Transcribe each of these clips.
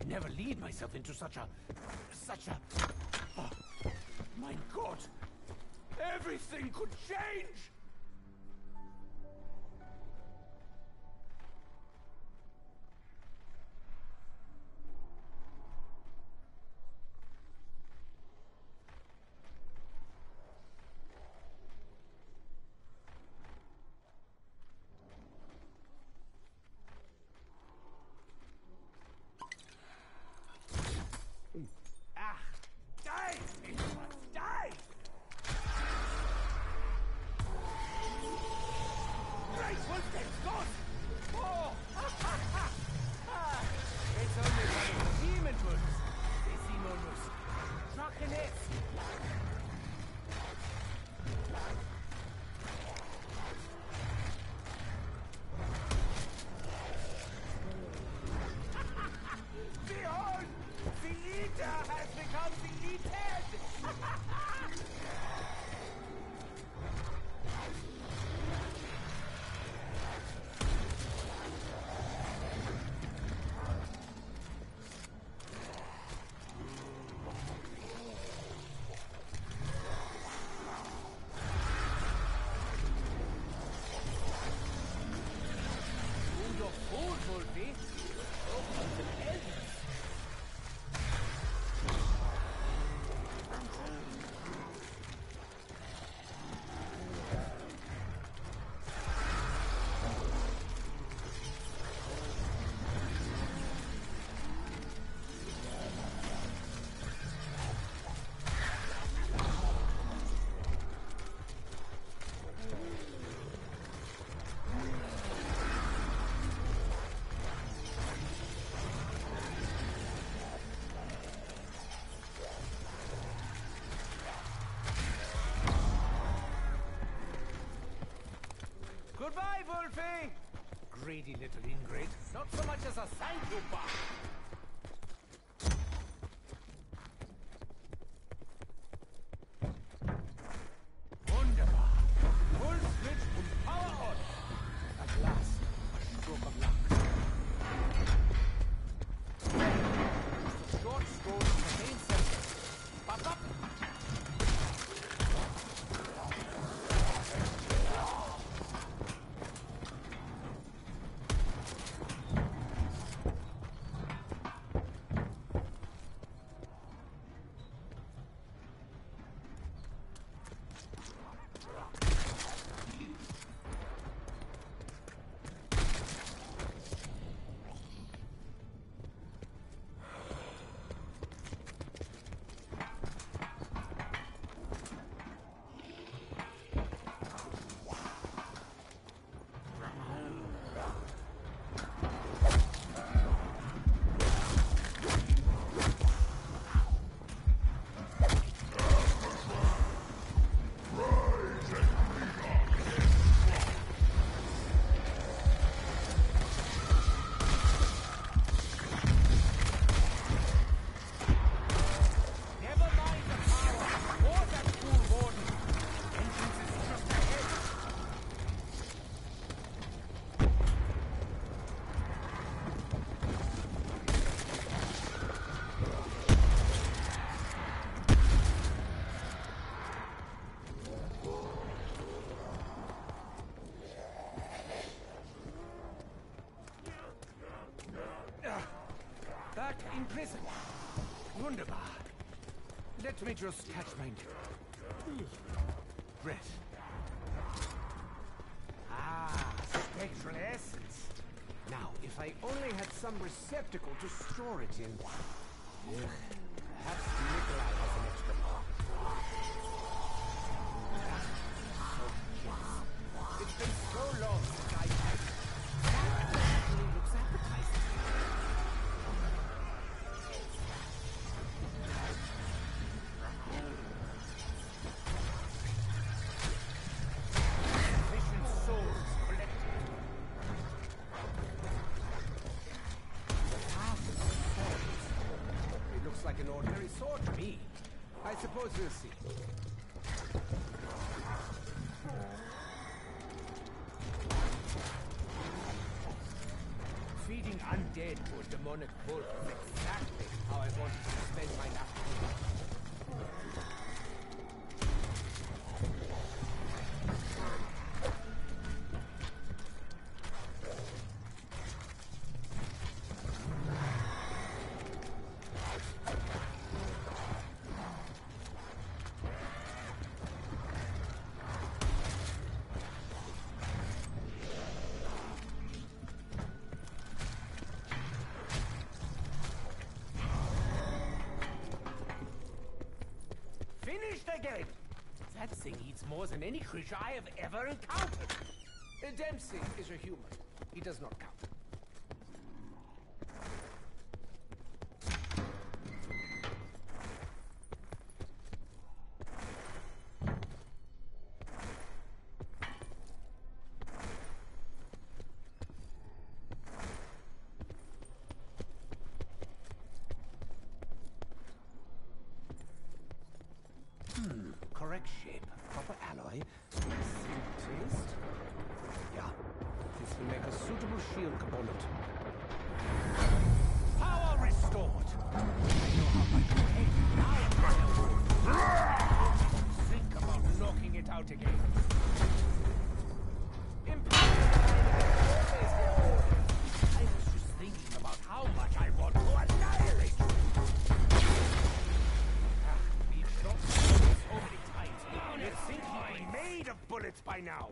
never lead myself into such a... Oh, my God! Everything could change! Goodbye, Wolfie! Greedy little ingrate. Not so much as a thank you bar. Wunderbar. Full switch und power on. At last, a stroke of luck. Short stroll to the main center. Back up! Back in prison. Wunderbar. Let me just catch my breath. Ah, spectral essence. Now, if I only had some receptacle to store it in. Perhaps Nikolai has an extra part. It's been so long since I had. That actually looks appetizing. Like an ordinary sword to me. I suppose we'll see. Feeding undead to a demonic wolf is exactly how I wanted to spend my afternoon. Finished again! That thing eats more than any creature I have ever encountered. Dempsey is a human. He does not count. Correct shape, proper alloy, taste. Yeah, this will make a suitable shield component. Power restored. I know how much you hate it now. Think about knocking it out again. I was just thinking about how much I want to annihilate you. We've shot so many times. You'd think you'd be made of bullets by now.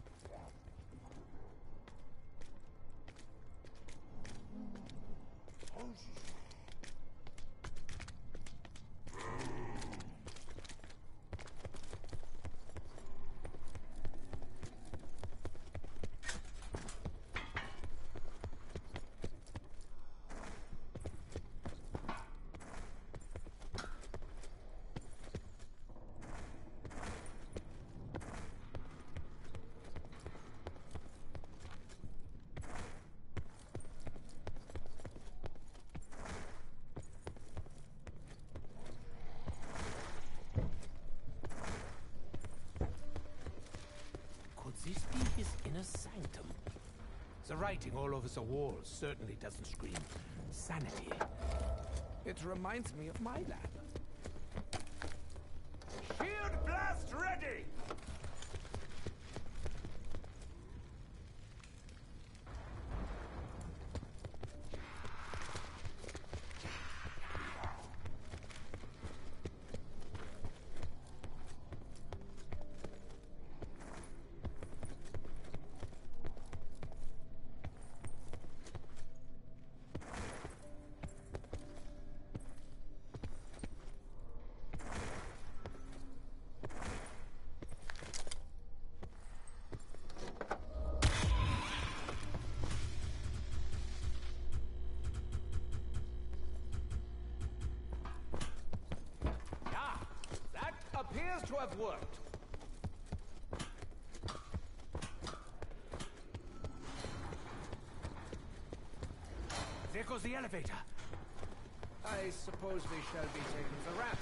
This be his inner sanctum? The writing all over the walls certainly doesn't scream sanity. It reminds me of my lab. Shield blast ready! Appears to have worked. There goes the elevator. I suppose we shall be taking the ramp.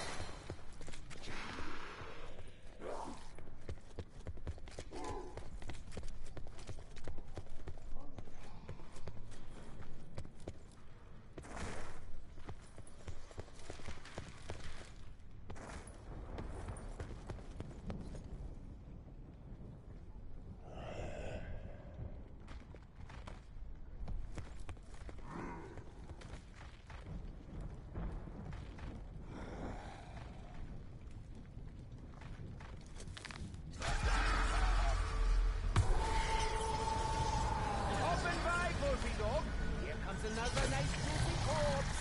Another nice juicy corpse.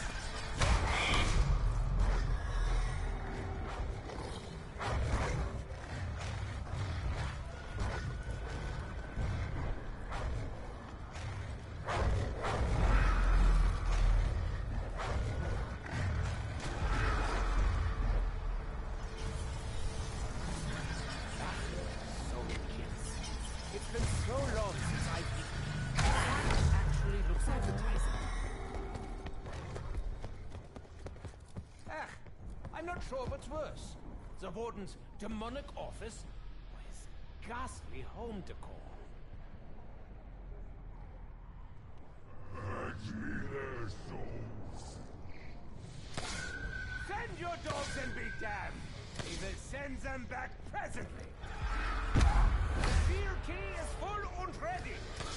So many kills. It's been so long since I've eaten. That actually looks appetizing. I'm not sure what's worse. The Warden's demonic office or his ghastly home decor. your dogs and be damned. We will send them back presently. The fear key is full and ready.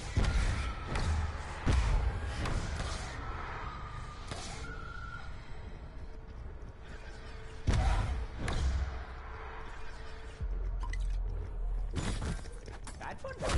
That one was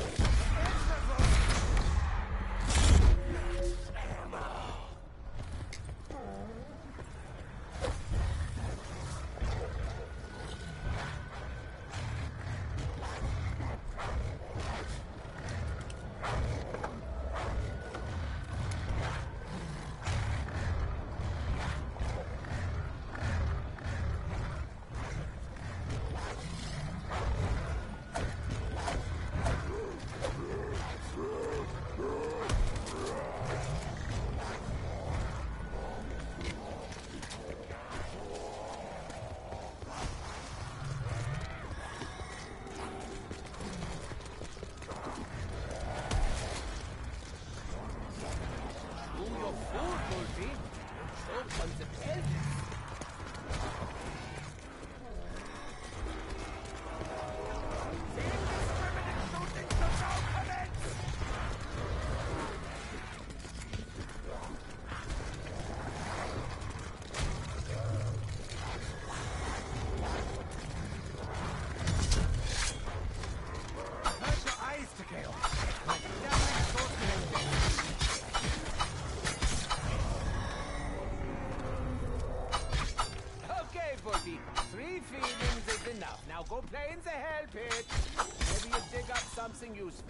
now go play in the hell pit. Maybe you dig up something useful.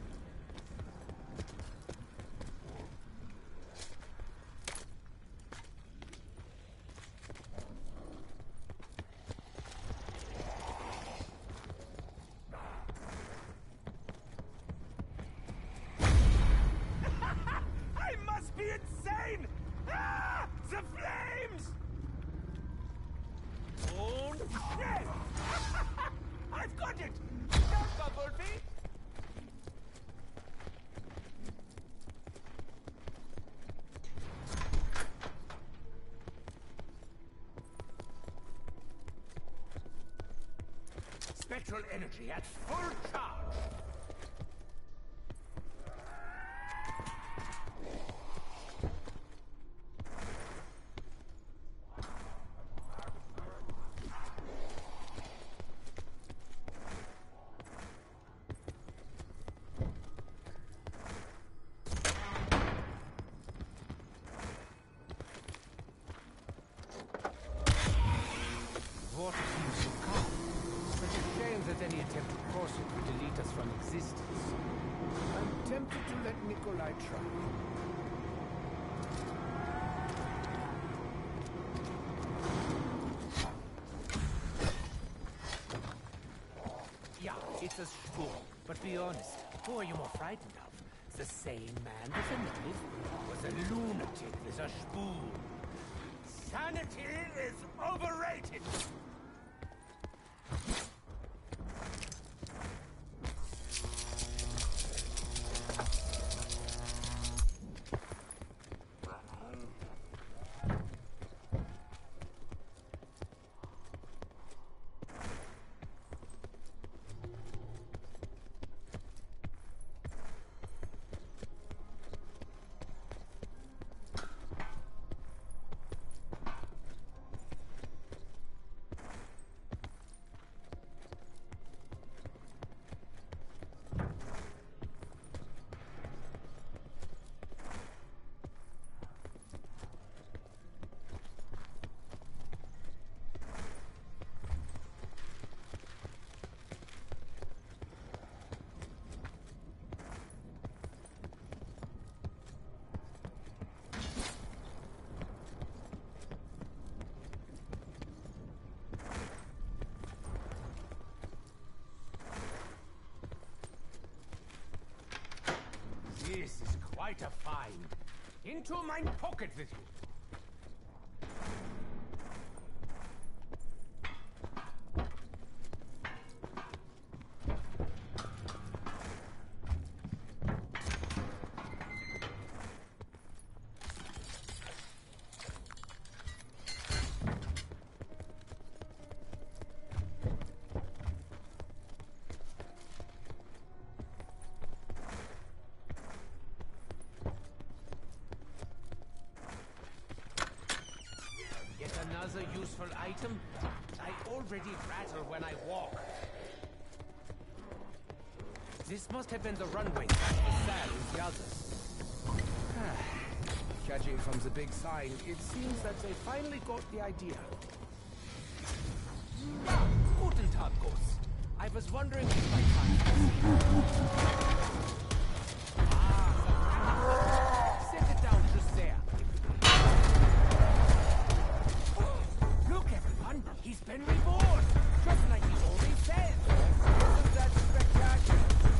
I must be insane! Ah! The flames! Oh, shit! I've got it! Don't Bumblebee! Spectral energy at full charge! Water seems so calm. Such a shame that any attempt to cross it would delete us from existence. I'm tempted to let Nikolai try. Yeah, it's a spoon. But be honest, who are you more frightened of? The sane man with a knife, or the lunatic with a spoon? Sanity is overrated! This is quite a find. Into my pocket with you. useful item. I already rattle when I walk. This must have been the runway sign for Sal and the others. Judging from the big sign, it seems that they finally got the idea. Guten Tag, Ghost. I was wondering if my time set it down just there. Look, everyone, he's been reborn, just like he always said. Isn't that spectacular?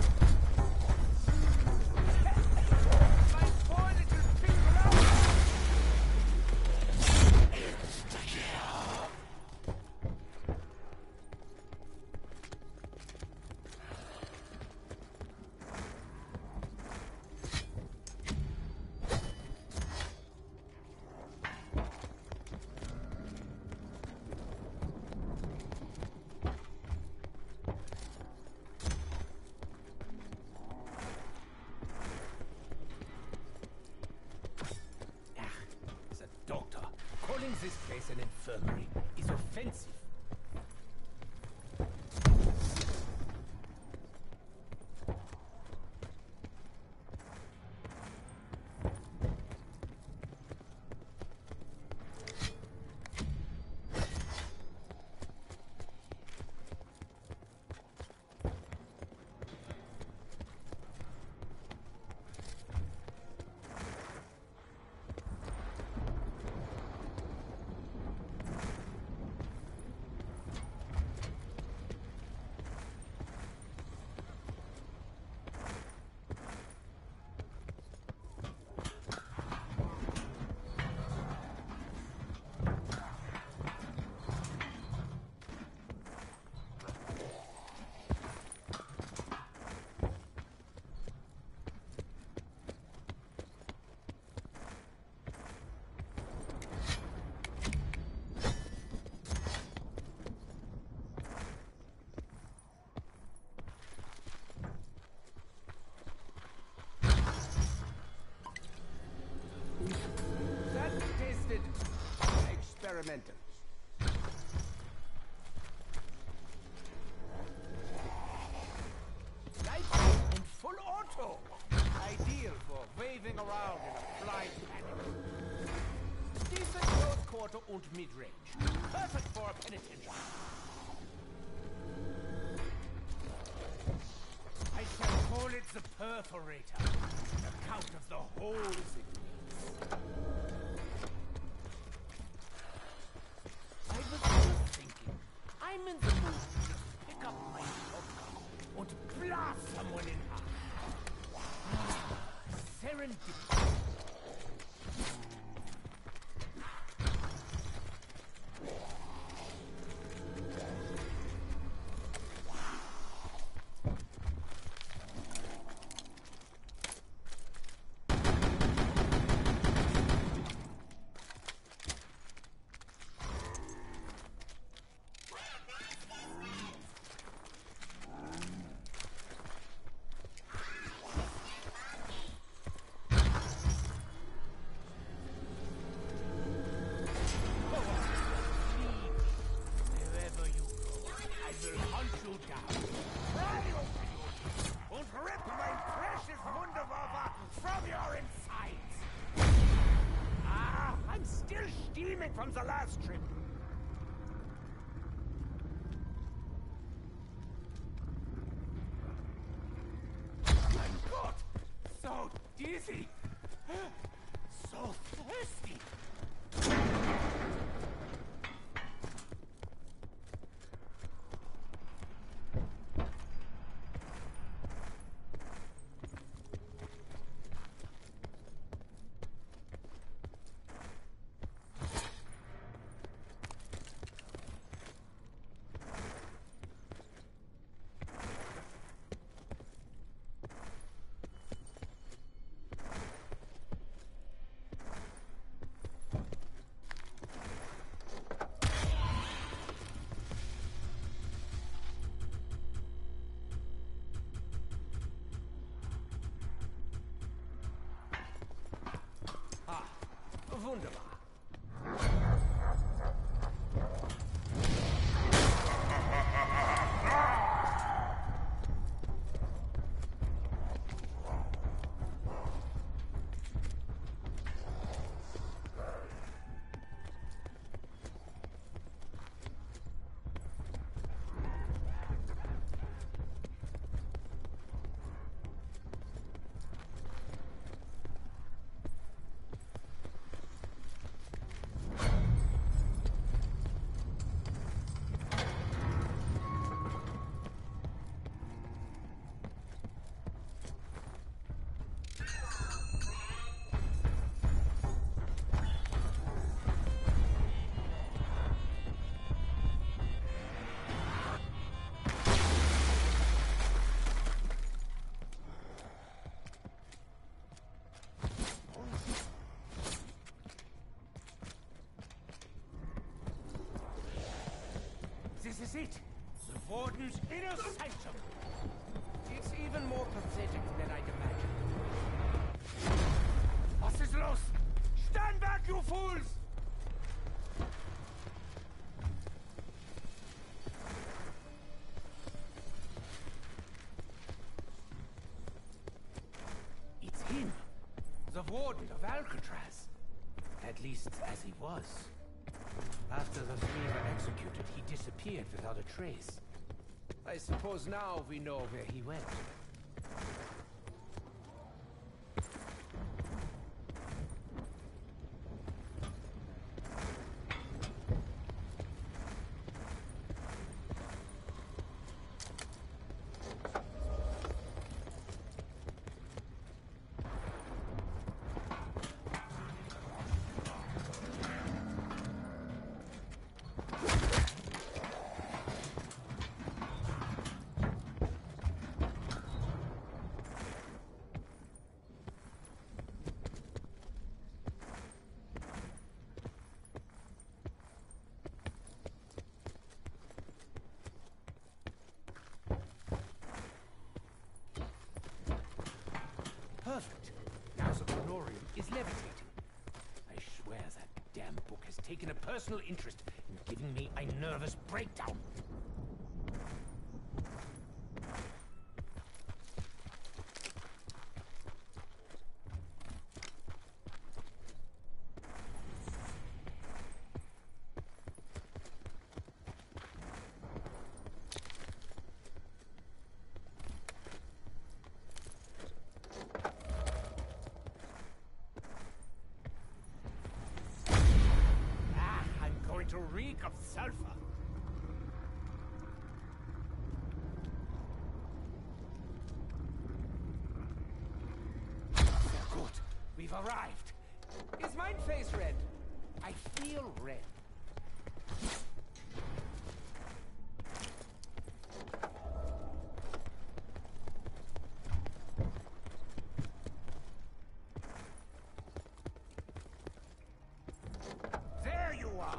My poor little finger. This place an infirmary is offensive. Experimental. Light and full auto. Ideal for waving around in a flying panic. Decent close quarter and mid-range. Perfect for a penitentiary. I shall call it the perforator. The count of the holes it makes. I was just thinking, I'm in the mood to just pick up my shotgun and blast someone in half. Serendipity. From the last trip. My God! So dizzy! So thirsty! it! The Warden's inner sanctum! It's even more pathetic than I'd imagined. Was ist los? Stand back, you fools! It's him! The Warden of Alcatraz. At least, as he was. After the three were executed, he disappeared without a trace. I suppose now we know where he went. Perfect. Now the Colorium is levitating. I swear that damn book has taken a personal interest in giving me a nervous breakdown. To reek of sulfur. Good. We've arrived. Is my face red? I feel red. There you are.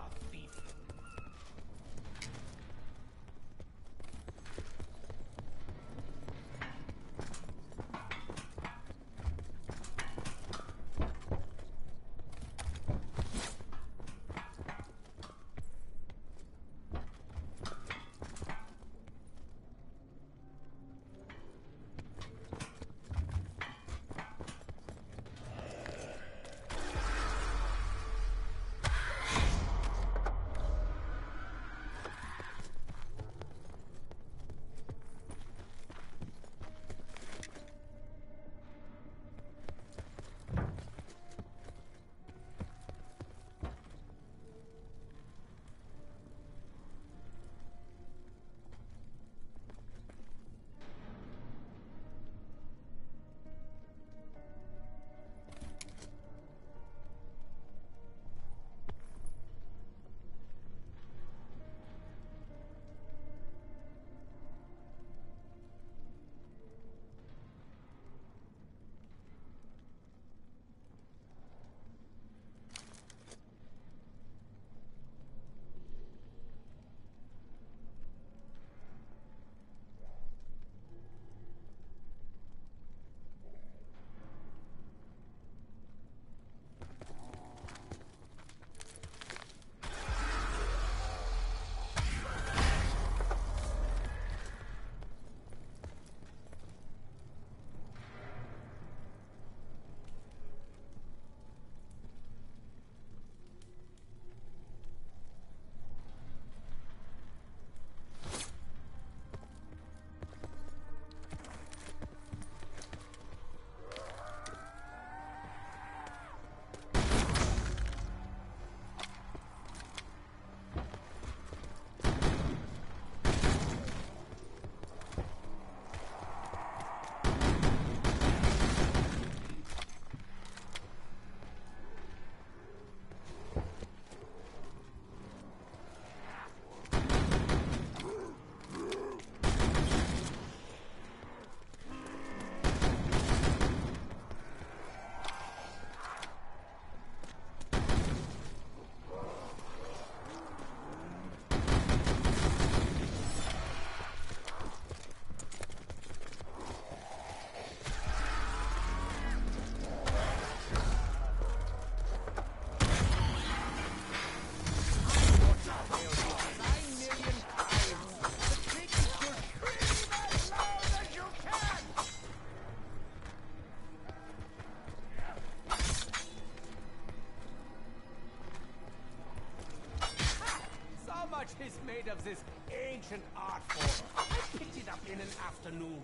of this ancient art form. I picked it up in an afternoon.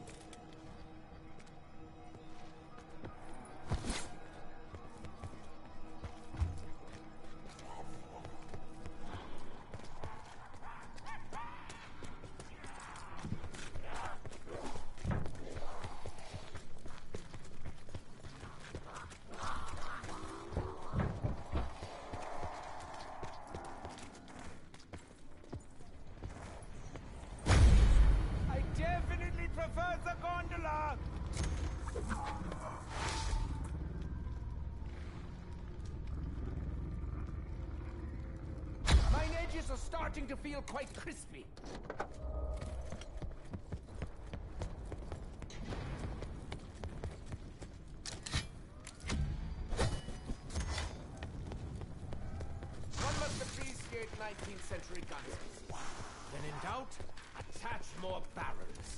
Prefer the gondola! My edges are starting to feel quite crispy. One must appreciate 19th century guns. When in doubt, attach more barrels.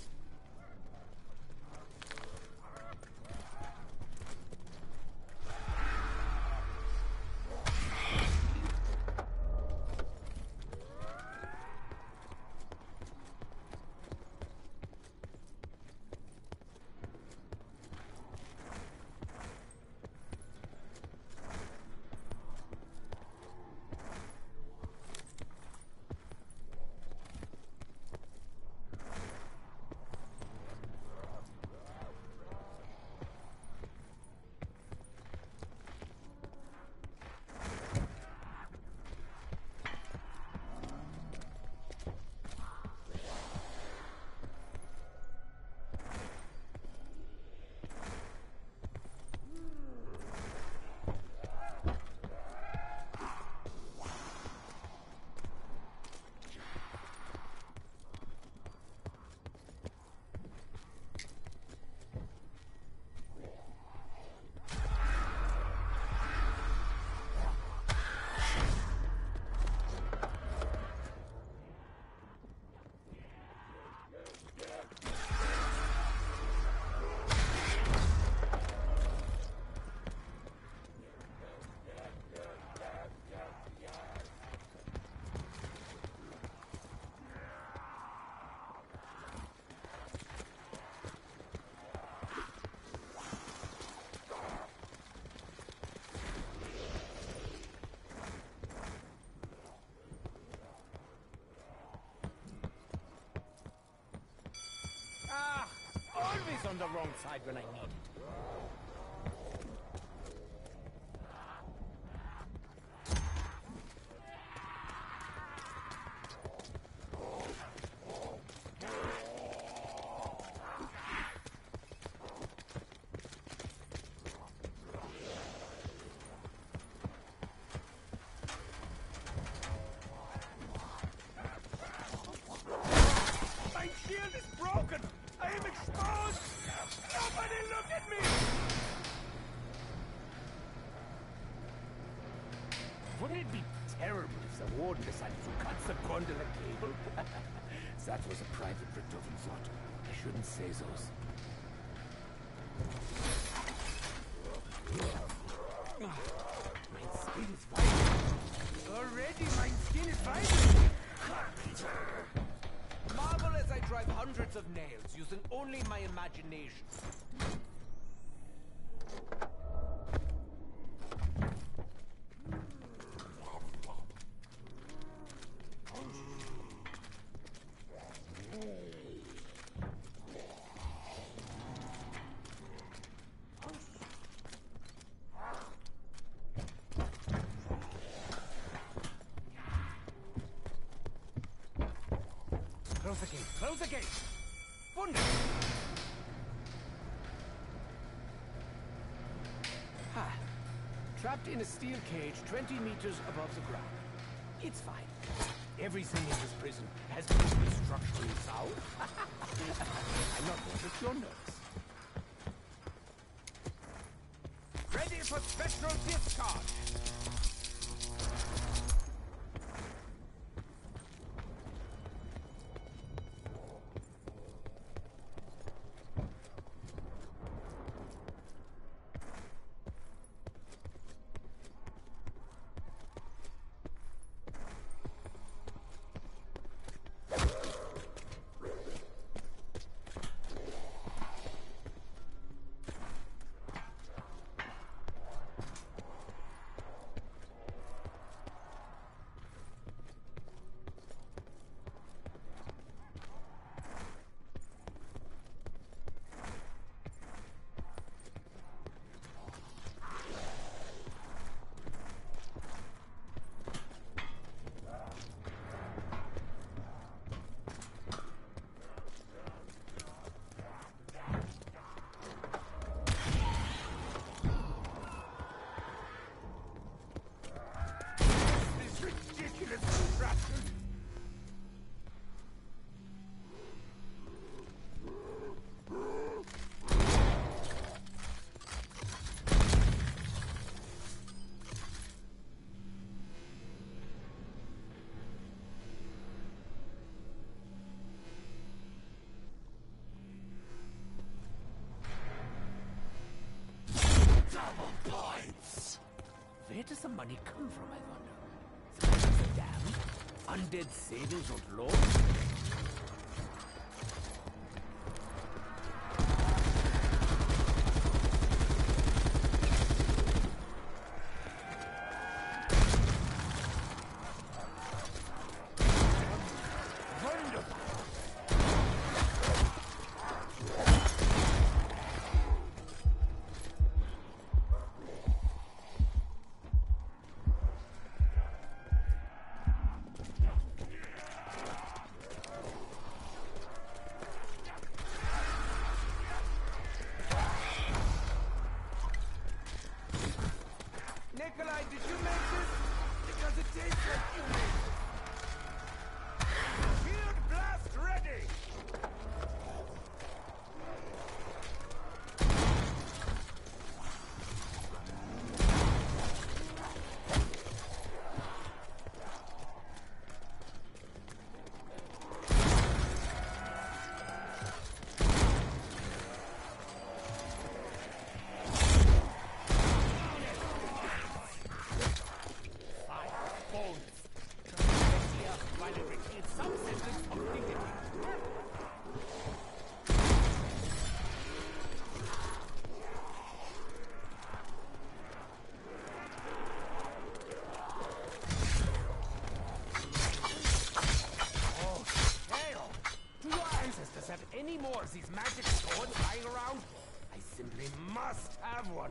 Always on the wrong side when I need it. My shield is broken! I am exposed! Nobody look at me! Wouldn't it be terrible if the warden decided to cut the gondola cable? That was a private Breton thought. I shouldn't say those. My skin is vital. Already my skin is vital. Marvel as I drive hundreds of nails using only my imagination. Close the gate! Close the gate! Wonderful! Ha! Trapped in a steel cage 20 meters above the ground. It's fine. Everything in this prison has been structurally sound. I'm not one of your nerves. Ready for spectral discharge! does the money come from, I wonder? Is it a dam? Undead savings und loans? Nikolai, did you make this? Because it tastes like you made it. Shield blast ready! Any more of these magic swords lying around? I simply must have one.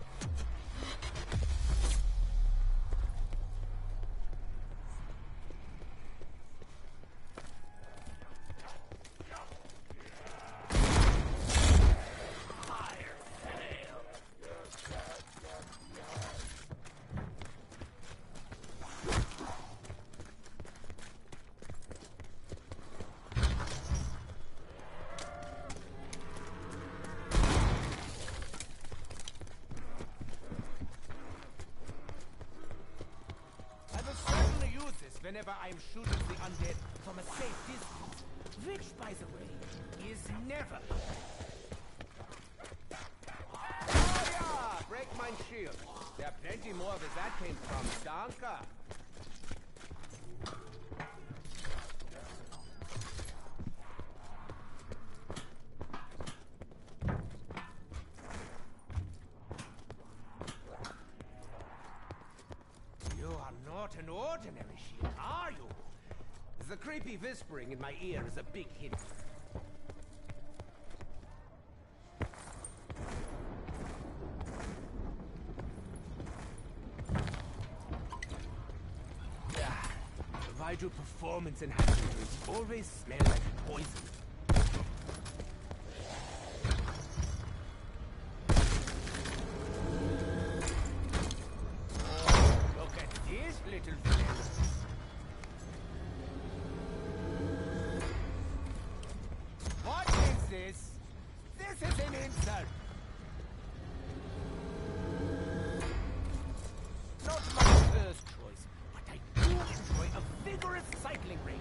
Whenever I'm shooting the undead from a safe distance, which, by the way, is never. Oh yeah, break my shield. There are plenty more where that came from, Danka. You are not an ordinary shield, are you? The creepy whispering in my ear is a big hint. Why do performance enhancements always smell like poison? Look at this little fella. What is this? This is an insult. Not my first choice, but I do enjoy a vigorous cycling ring.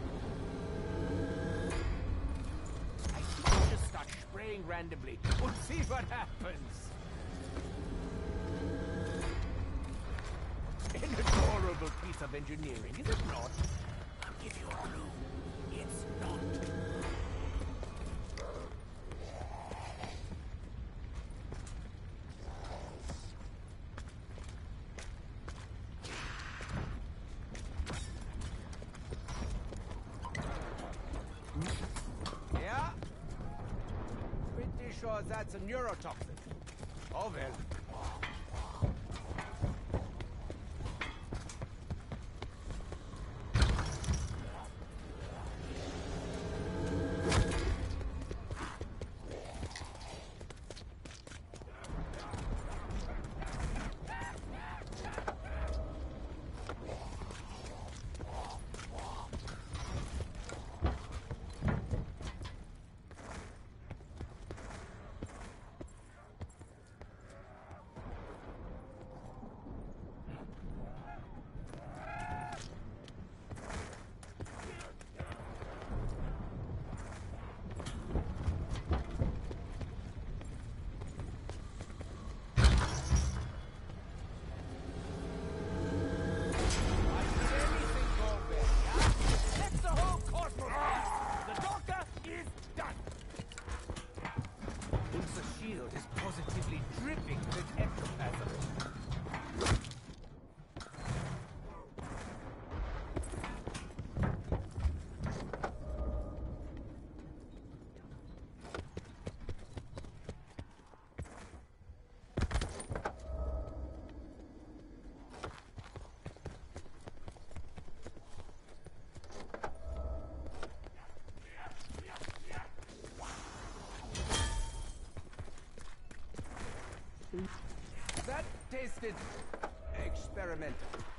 I think I'll just start spraying randomly. We'll see what happens. An adorable piece of engineering, is it not? I'll give you a clue. It's not. Yeah? Pretty sure that's a neurotoxin. Oh well. Tested. Experimental.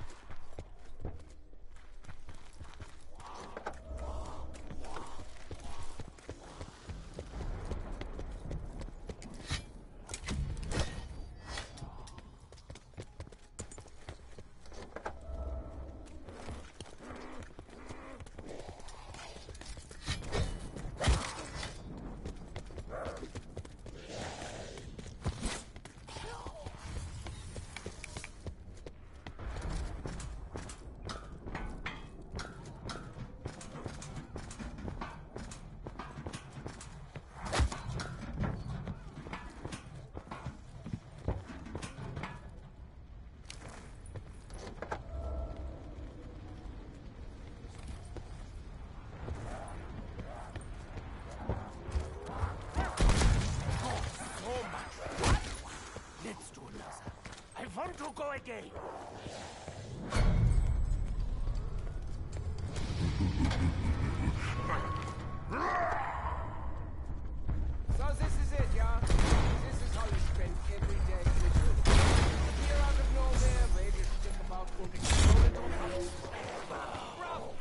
I want to go again. So this is it, yeah? This is how you spend every day in the truth. Appear out of nowhere, ready to think about putting it on house. Bravo!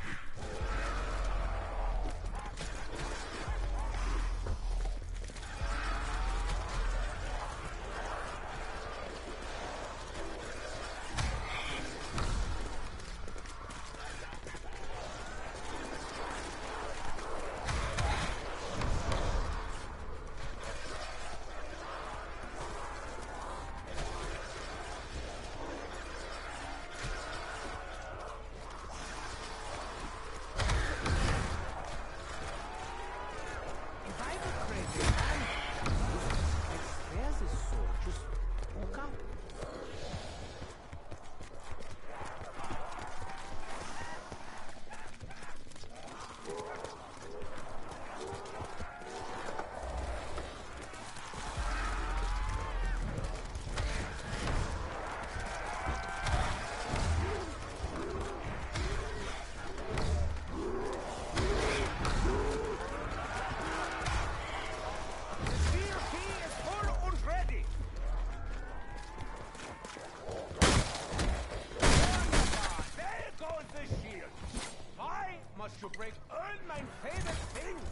To break all my favorite things.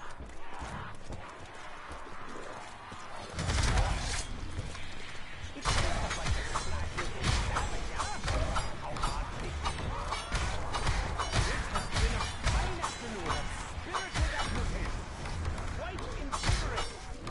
It's just like a slash with a savage, yeah? How hard it is. This has been a fine afternoon of spirited application. Quite invigorating.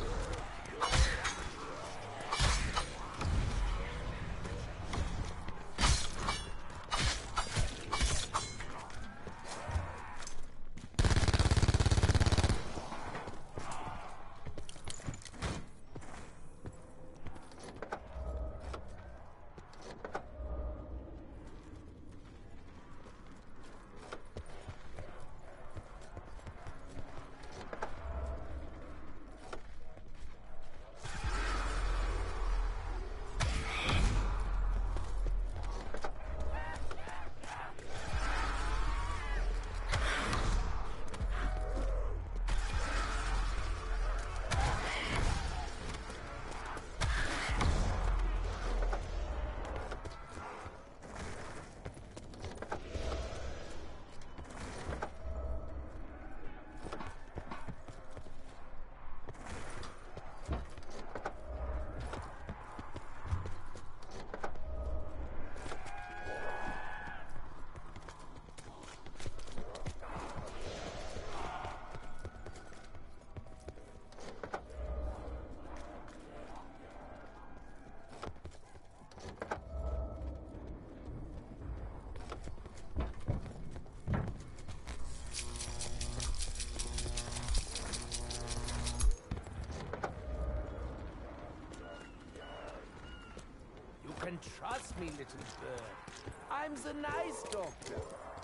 can trust me, little bird. I'm the nice doctor.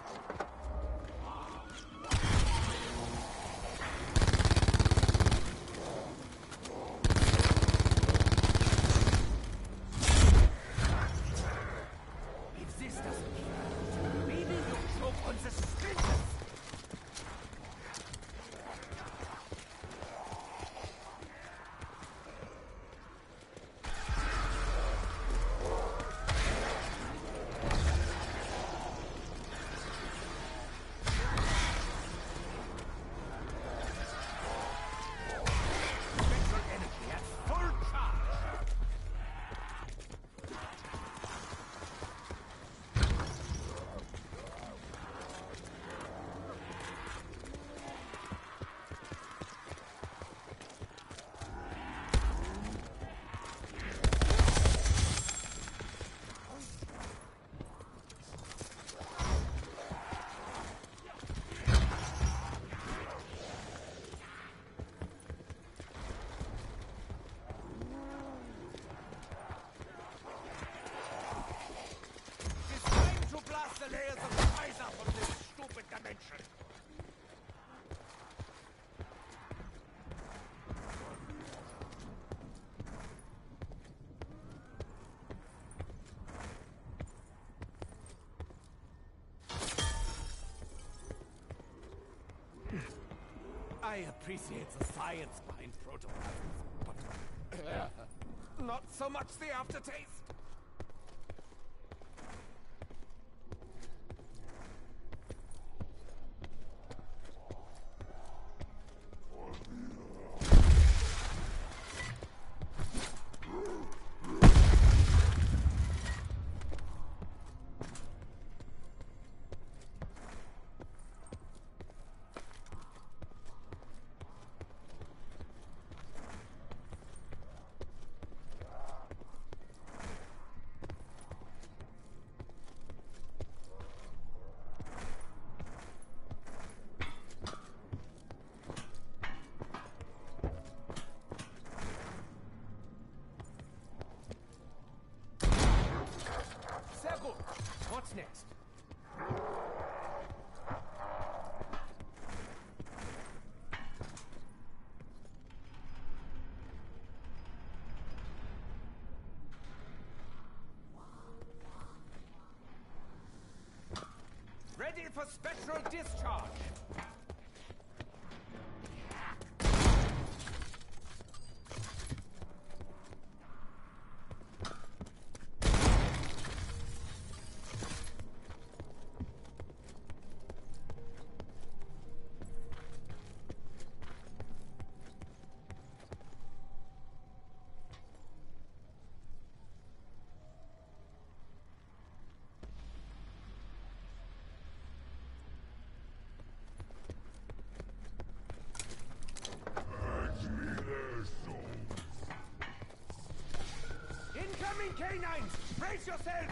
If this doesn't kill, maybe you'll choke on the stitches. guy appreciates the science behind protoplasm, but not so much the aftertaste. What's next? Ready for spectral discharge. Incoming canines! Brace yourselves!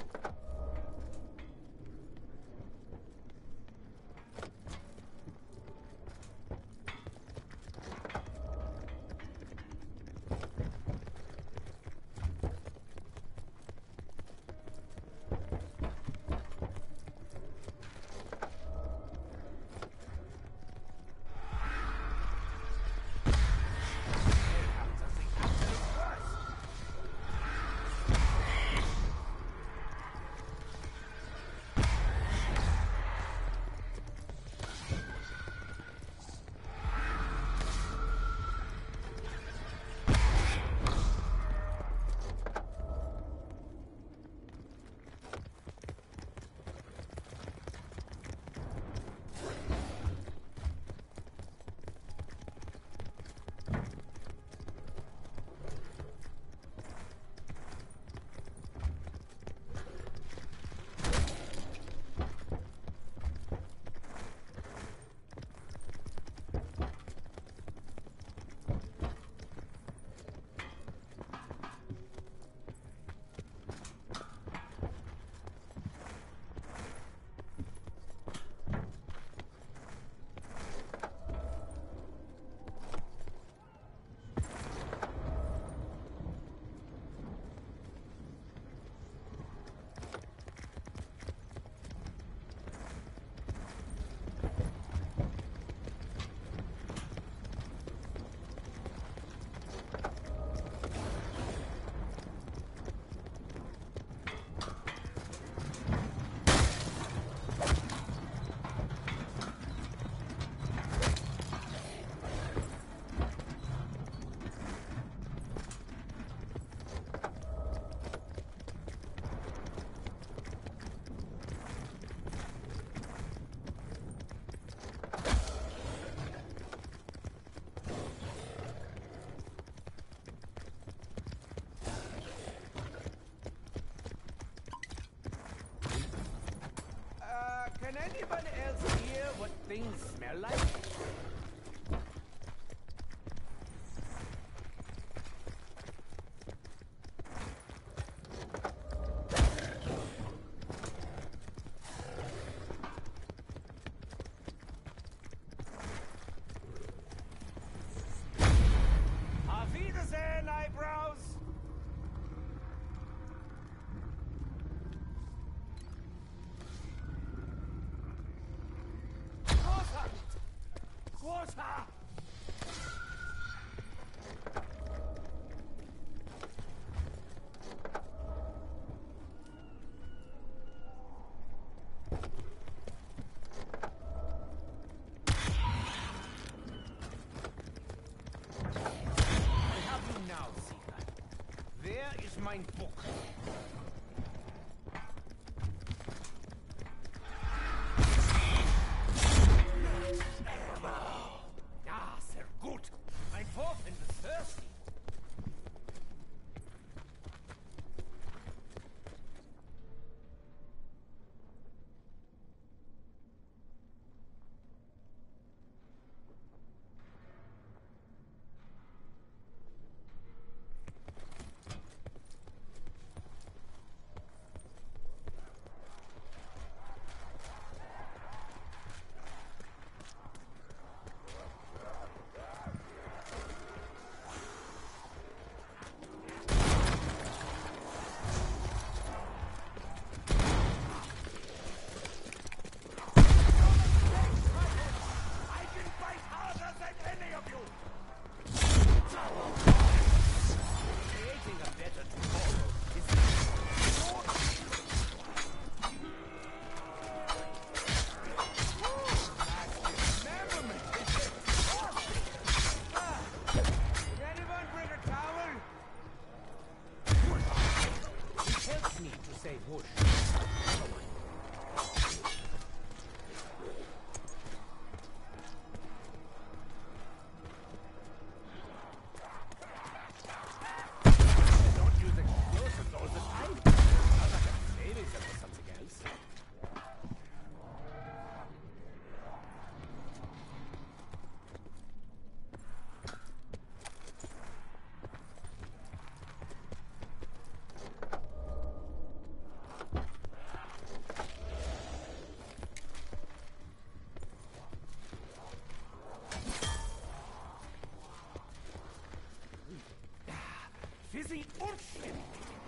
Can anybody else hear what things smell like? Auf Wiedersehen, eyebrows! fine book. Ah, sehr gut. Ein Wurf in the thirsty. Fizzy und schlimm.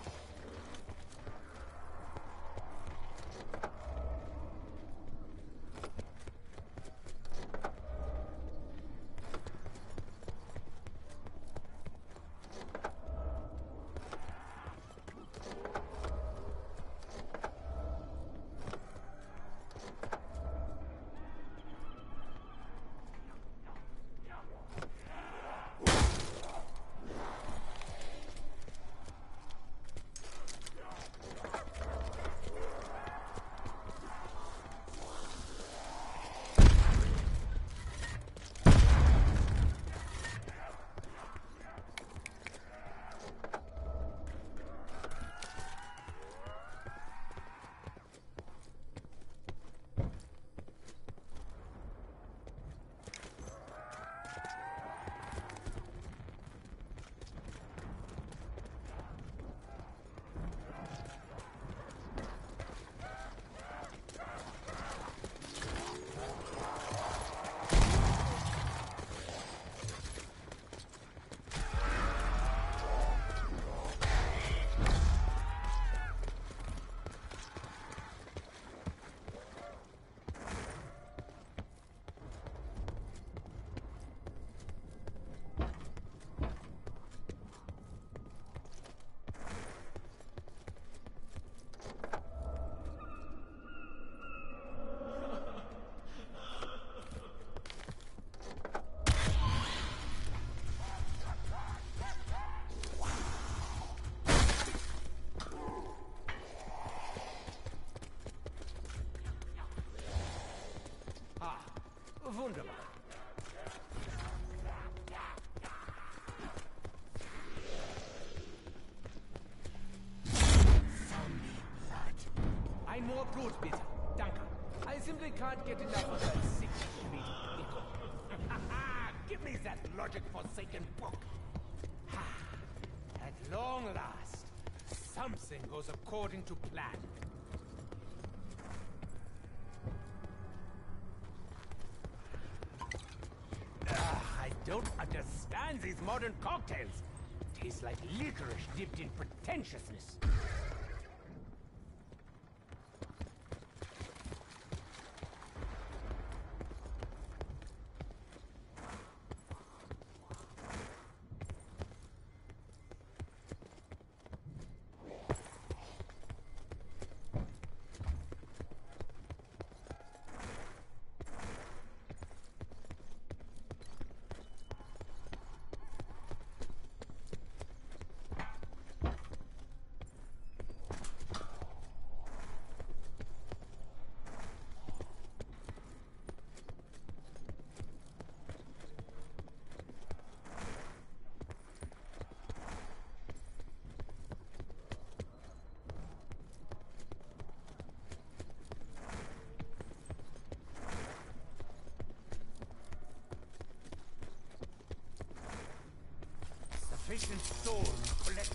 Wunderbar. Ein more Blut, bitte. Danke. I simply can't get enough of that sick, sweet pickle. Give me that logic-forsaken book. At long last, something goes according to plan. I don't understand these modern cocktails. Tastes like licorice dipped in pretentiousness. ancient souls collected.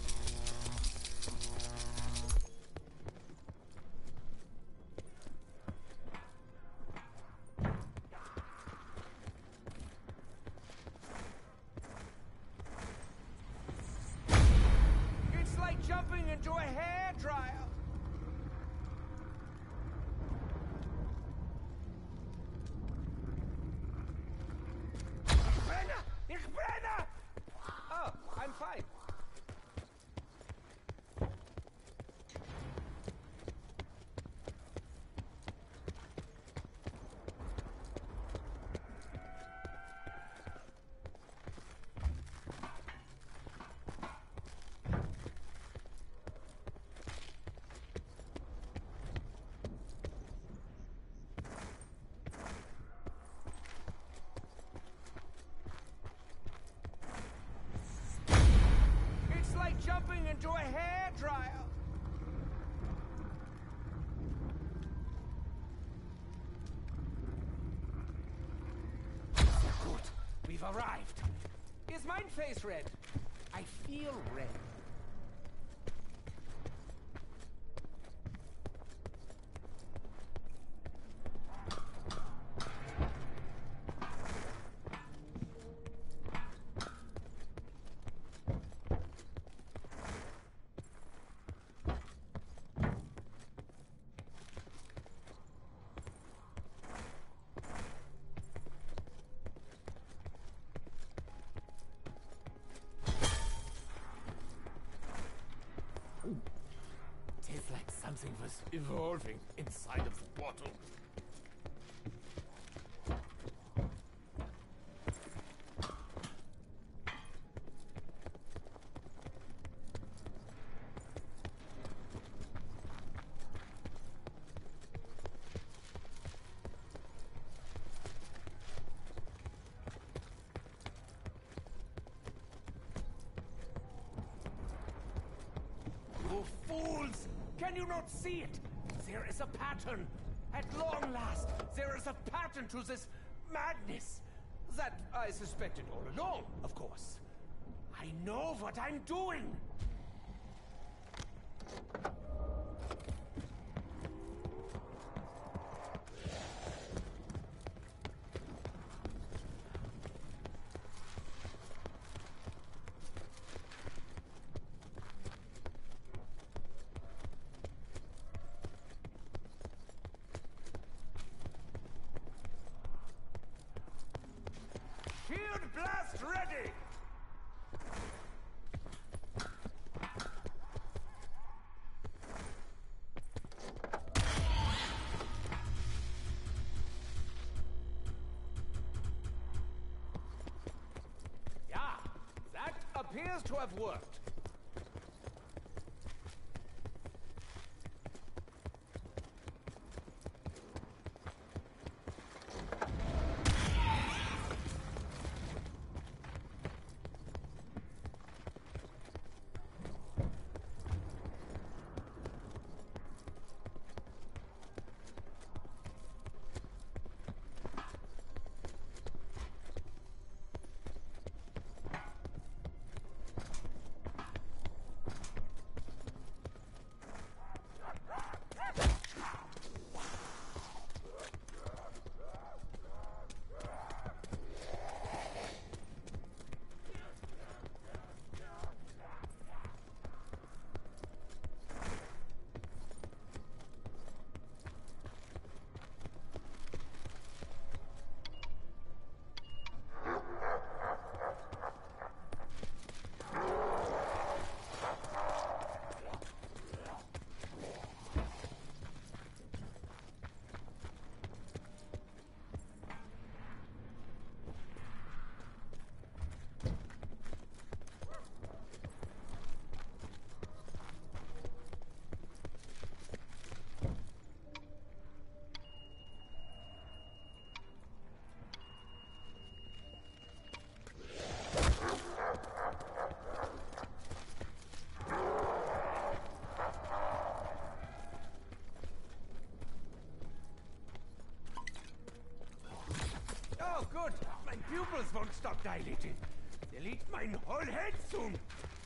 It's like jumping into a hairdryer. Ich brenne! Oh, I'm fine. Jumping into a hairdryer. Good. We've arrived. Is mine face red? I feel red. Tastes like something was evolving inside of the bottle. You fools! Can you not see it? There is a pattern. At long last, there is a pattern to this madness. That I suspected all along, of course. I know what I'm doing. Shield blast ready! Yeah, that appears to have worked. Oh, good. My pupils won't stop dilating. Delete mein whole head soon!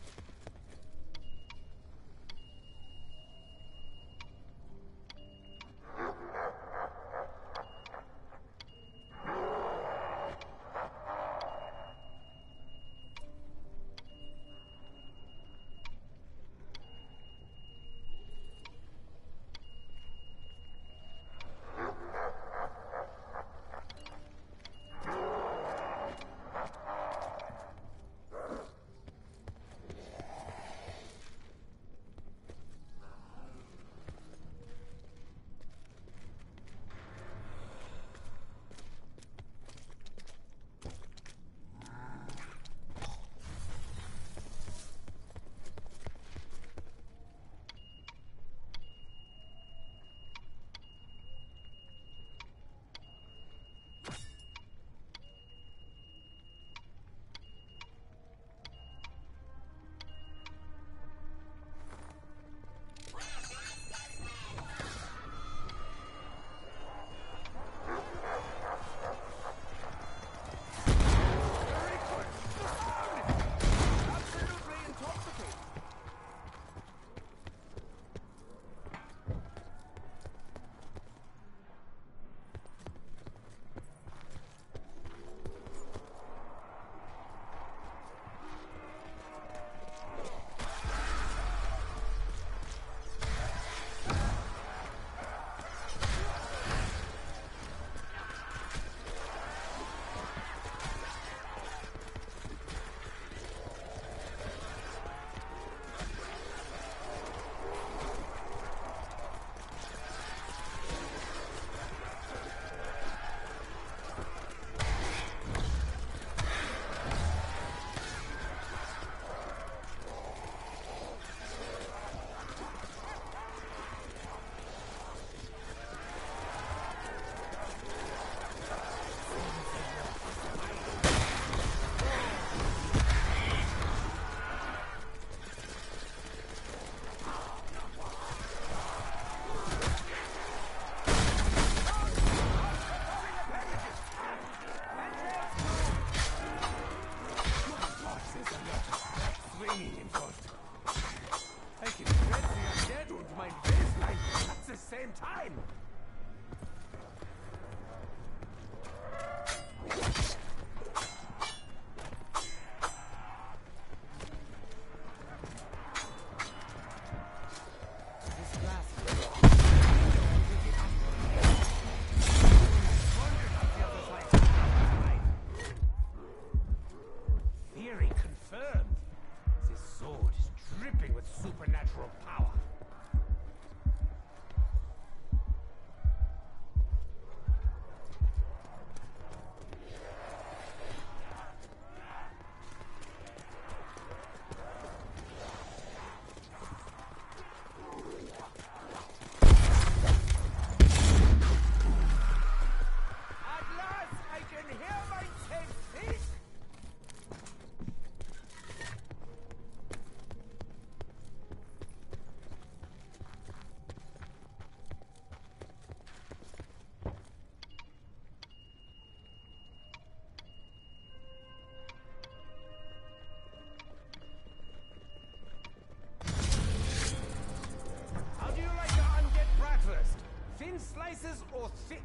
Slices or thick?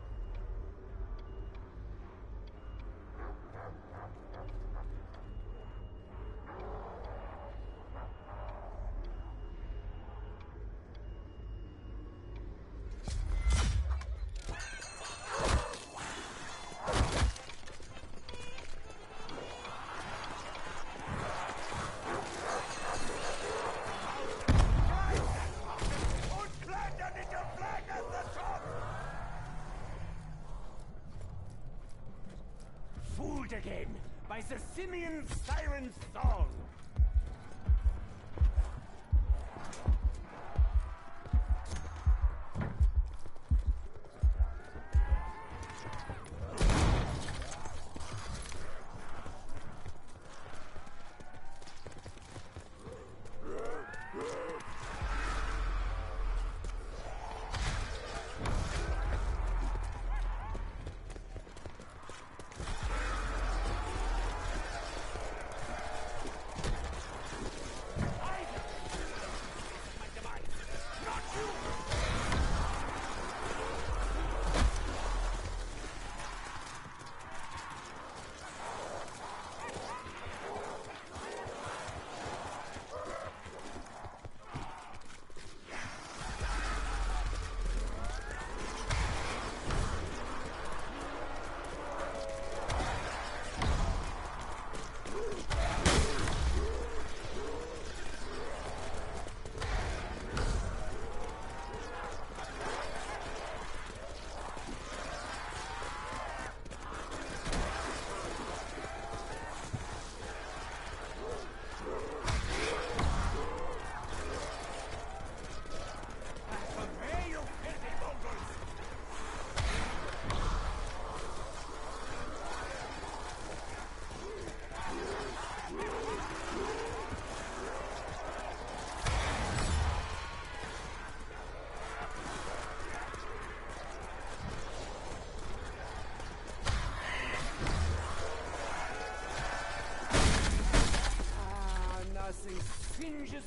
Again by the Simeon Siren Song.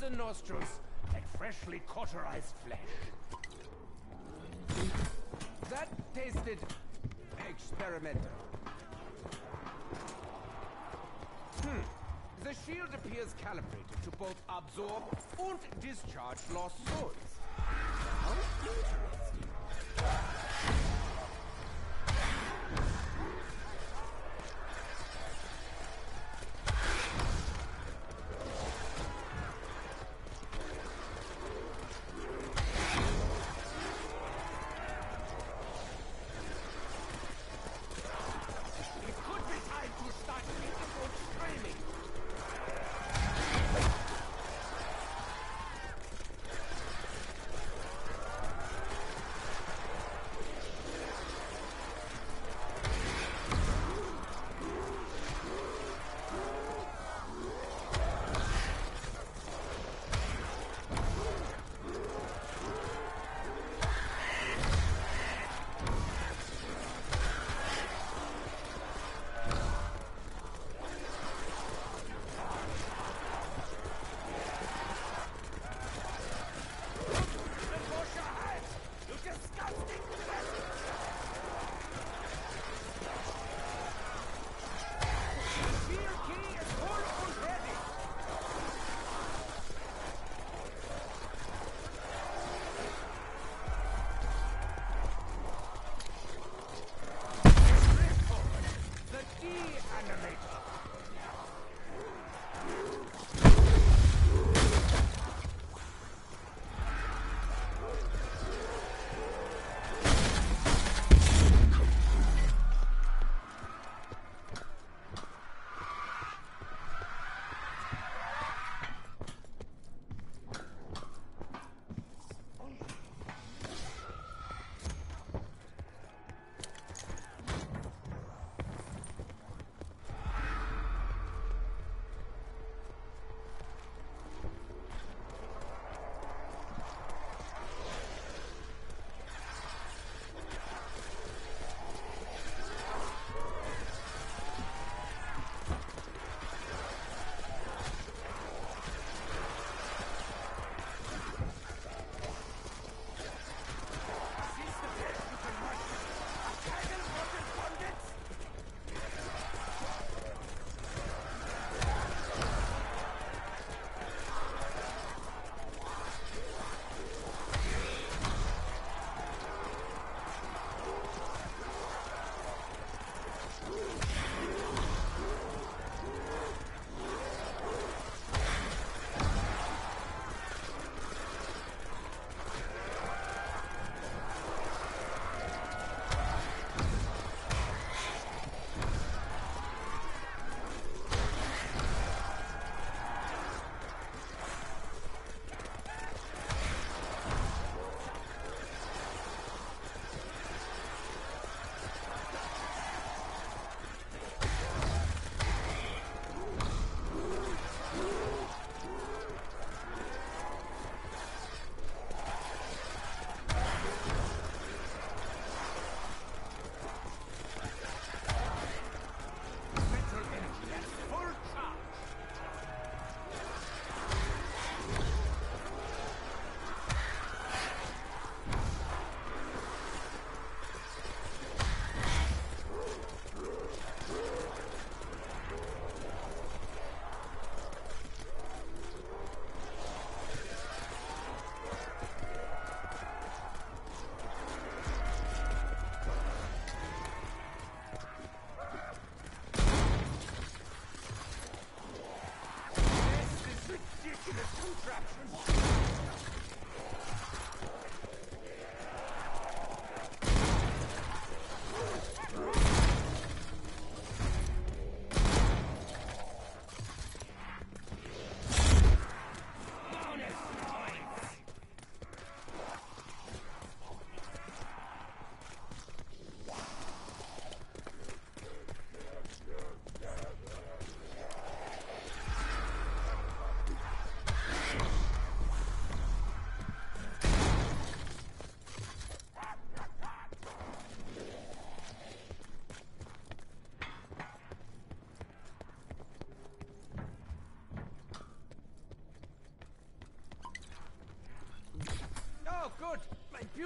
and nostrils like freshly cauterized flesh. That tasted experimental. The shield appears calibrated to both absorb and discharge lost souls. How interesting.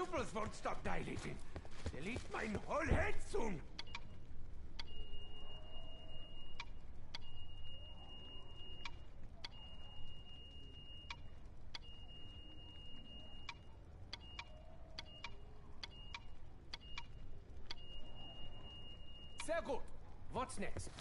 pupils won't stop dilating. They'll eat mine whole head soon. Sehr gut. What's next?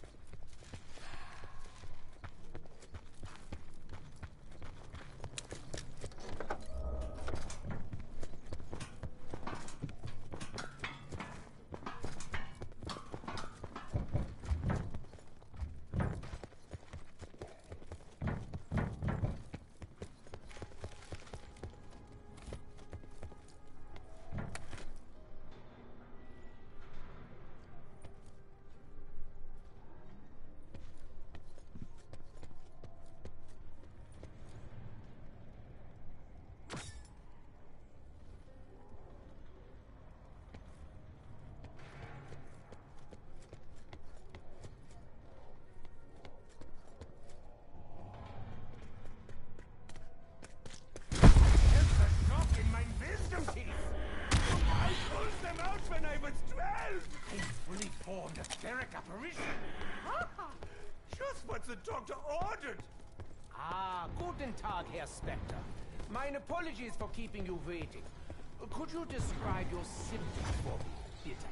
The doctor ordered. Ah, guten Tag, Herr Spectre. My apologies for keeping you waiting. Could you describe your symptoms for me, bitte?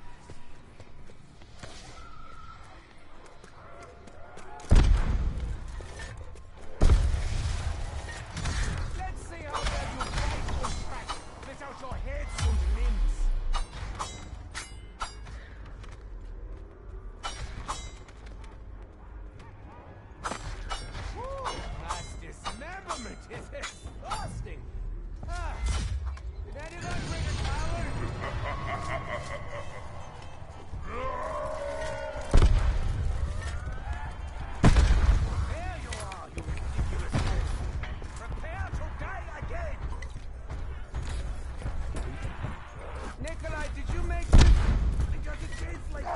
Let's see how well you bite and crack without your heads and limbs. It's exhausting. Did anyone bring a towel? There you are, you ridiculous wolf. Prepare to die again. Nikolai, did you make this? Does it taste like...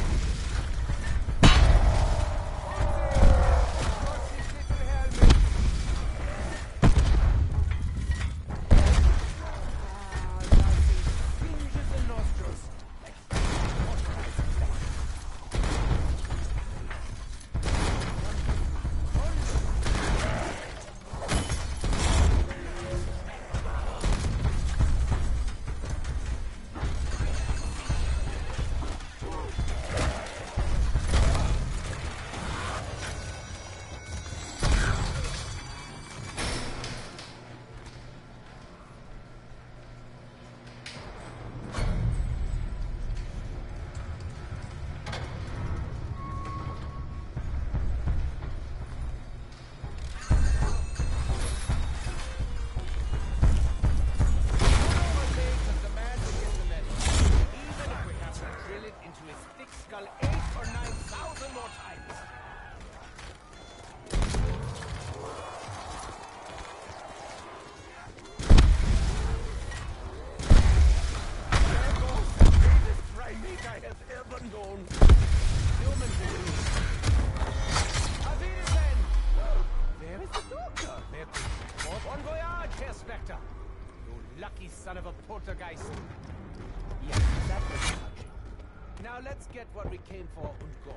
Son of a poltergeist. Yes, that was touching. Now let's get what we came for and go.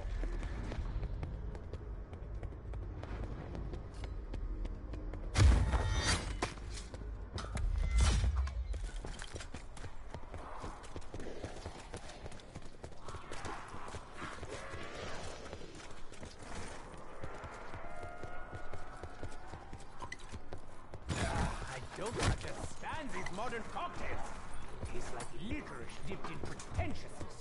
I don't understand these modern cocktails. Tastes like licorice dipped in pretentiousness.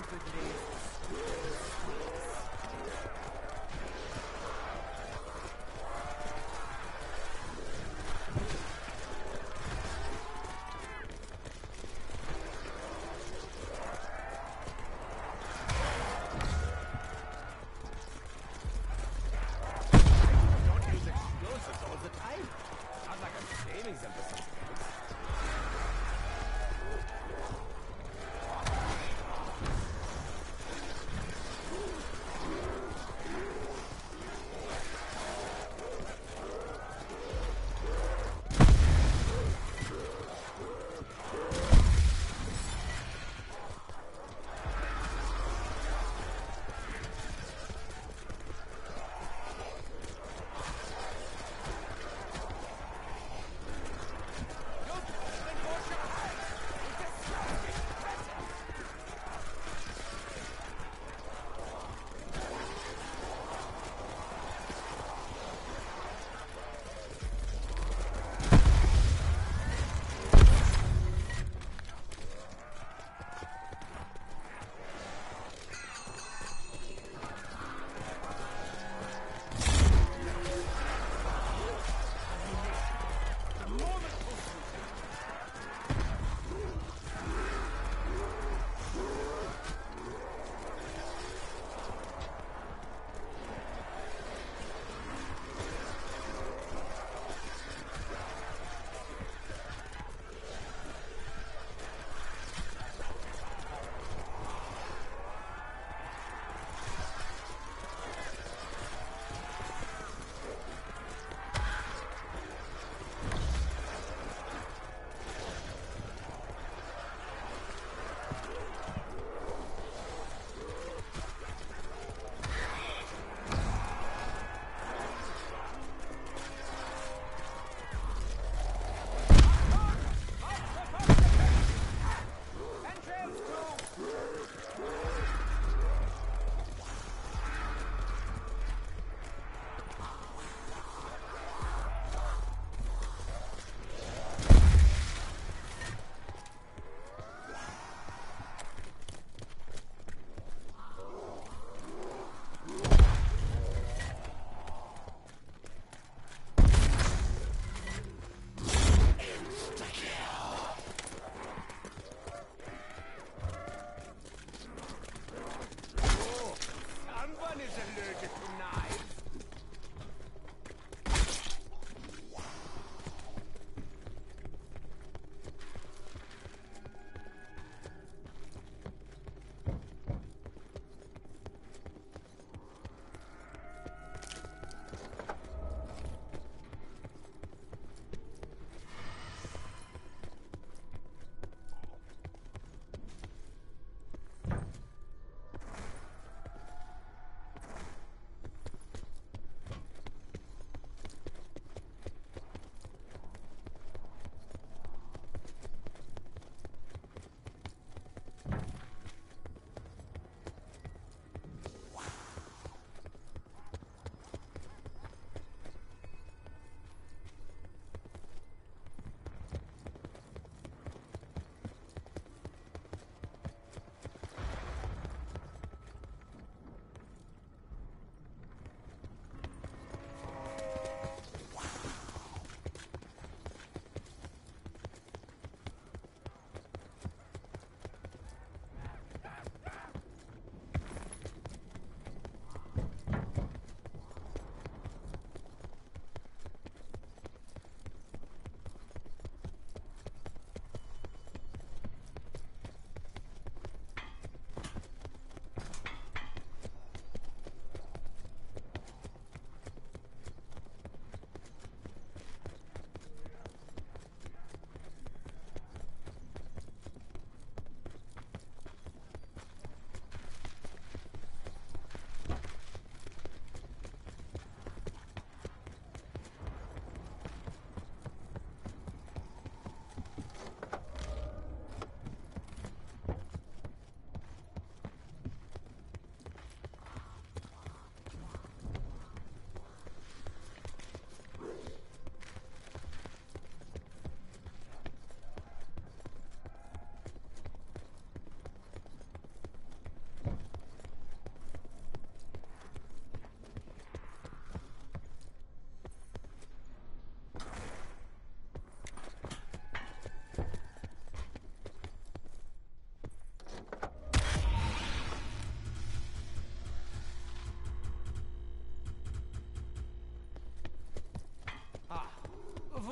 stupidly. Don't use explosives all the time. Not like I'm saving them for something else.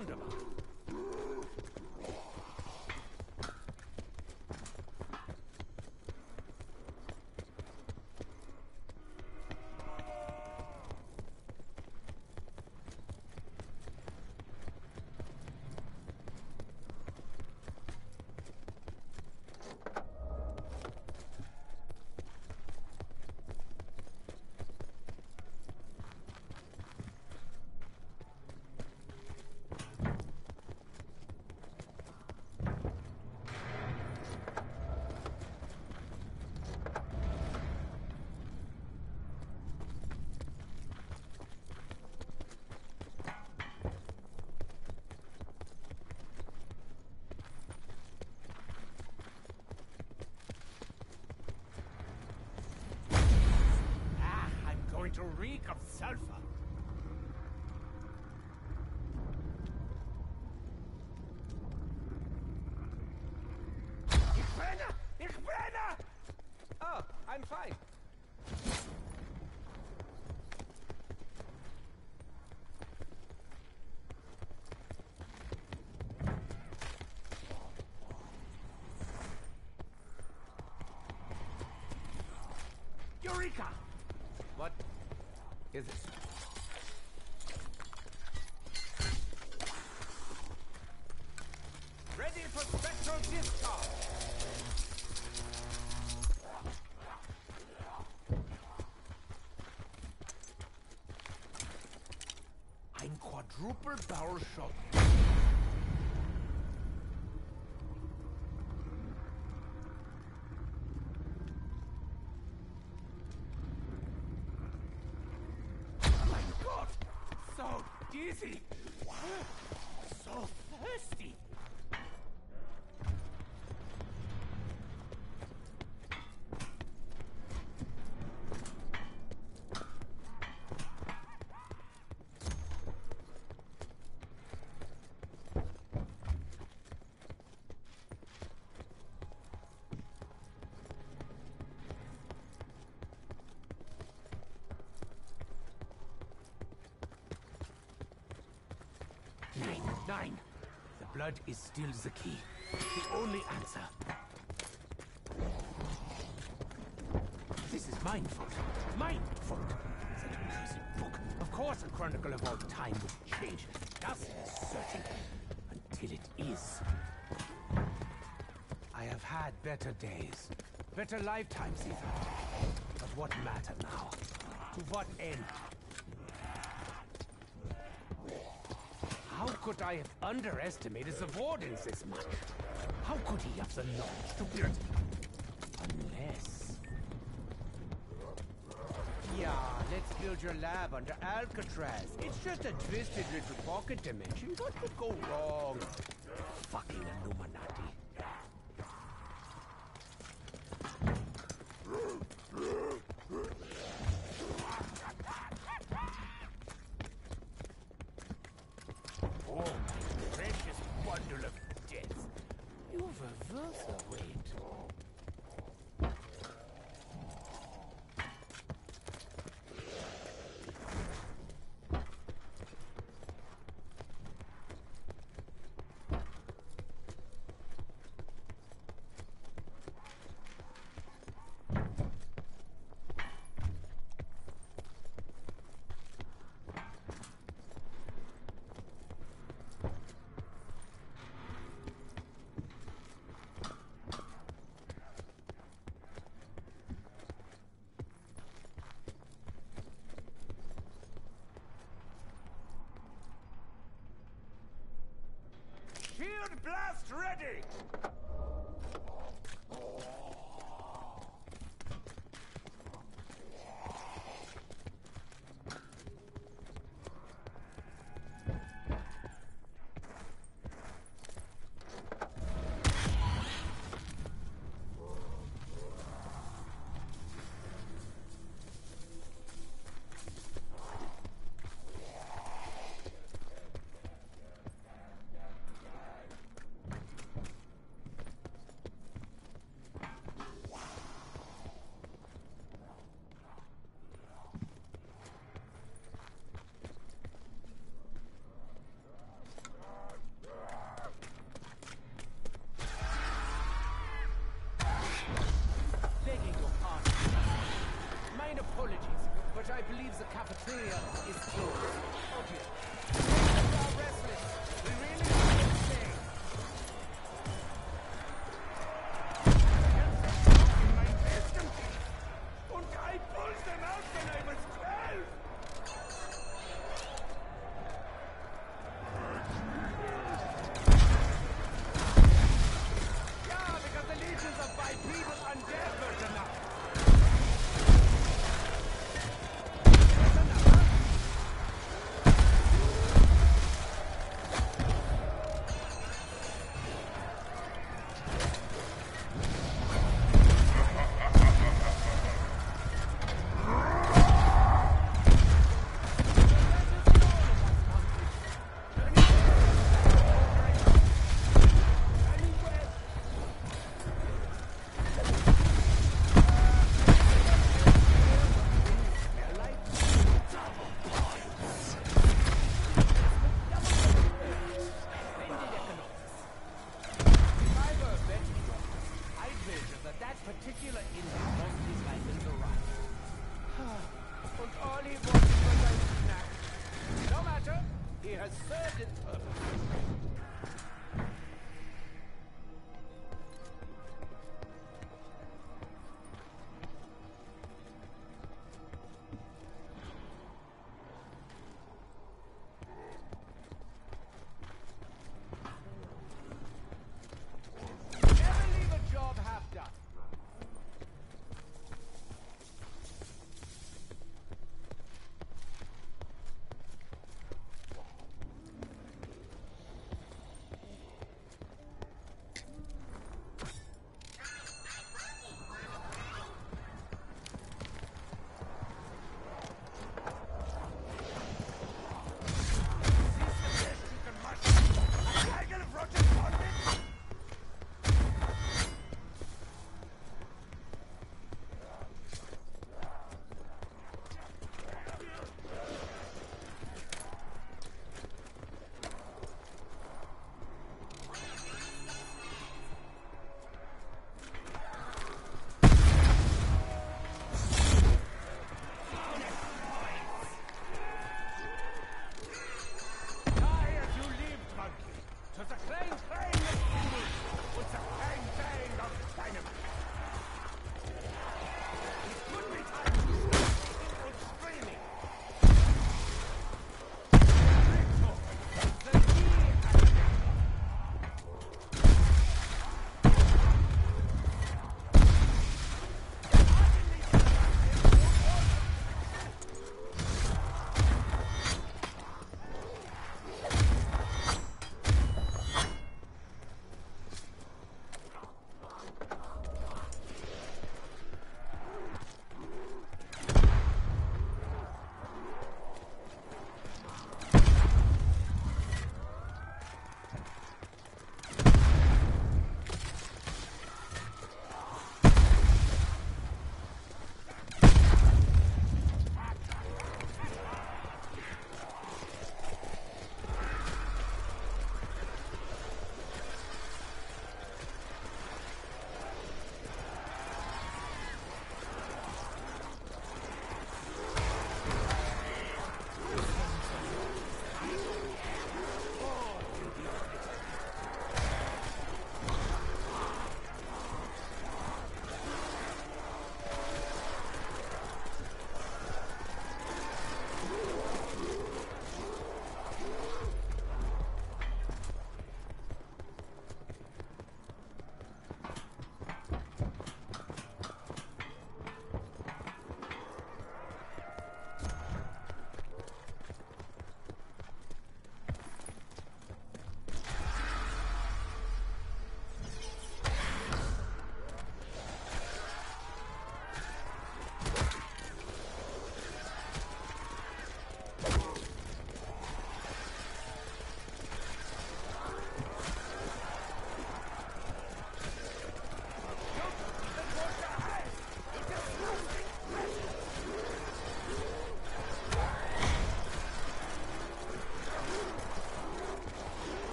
wunderbar. To reek of sulfur. Ich brenne! Ich brenne! Oh, I'm fine. Eureka! What is it? Ready for spectral discharge! Ein quadruple barrel shot. So dizzy! So thirsty! Nine. The blood is still the key. The only answer. This is mine fault. Mine fault. That accursed book. Of course a chronicle of all time would change. Just searching. Until it is. I have had better days. Better lifetimes even. But what matter now? To what end? How could I have underestimated the Wardens this much? How could he have the knowledge to build? Unless... Yeah, let's build your lab under Alcatraz. It's just a twisted little pocket dimension. What could go wrong? Fucking Illuminati. Oh, my precious bundle of death. You've reversed the weight. Shield blast ready! I believe the cafeteria is closed. Oh dear. We are restless. We really need to stay. In my wisdom teeth. And I pulled them out when I was 12. Yeah, because the legions of bipedal undead were enough.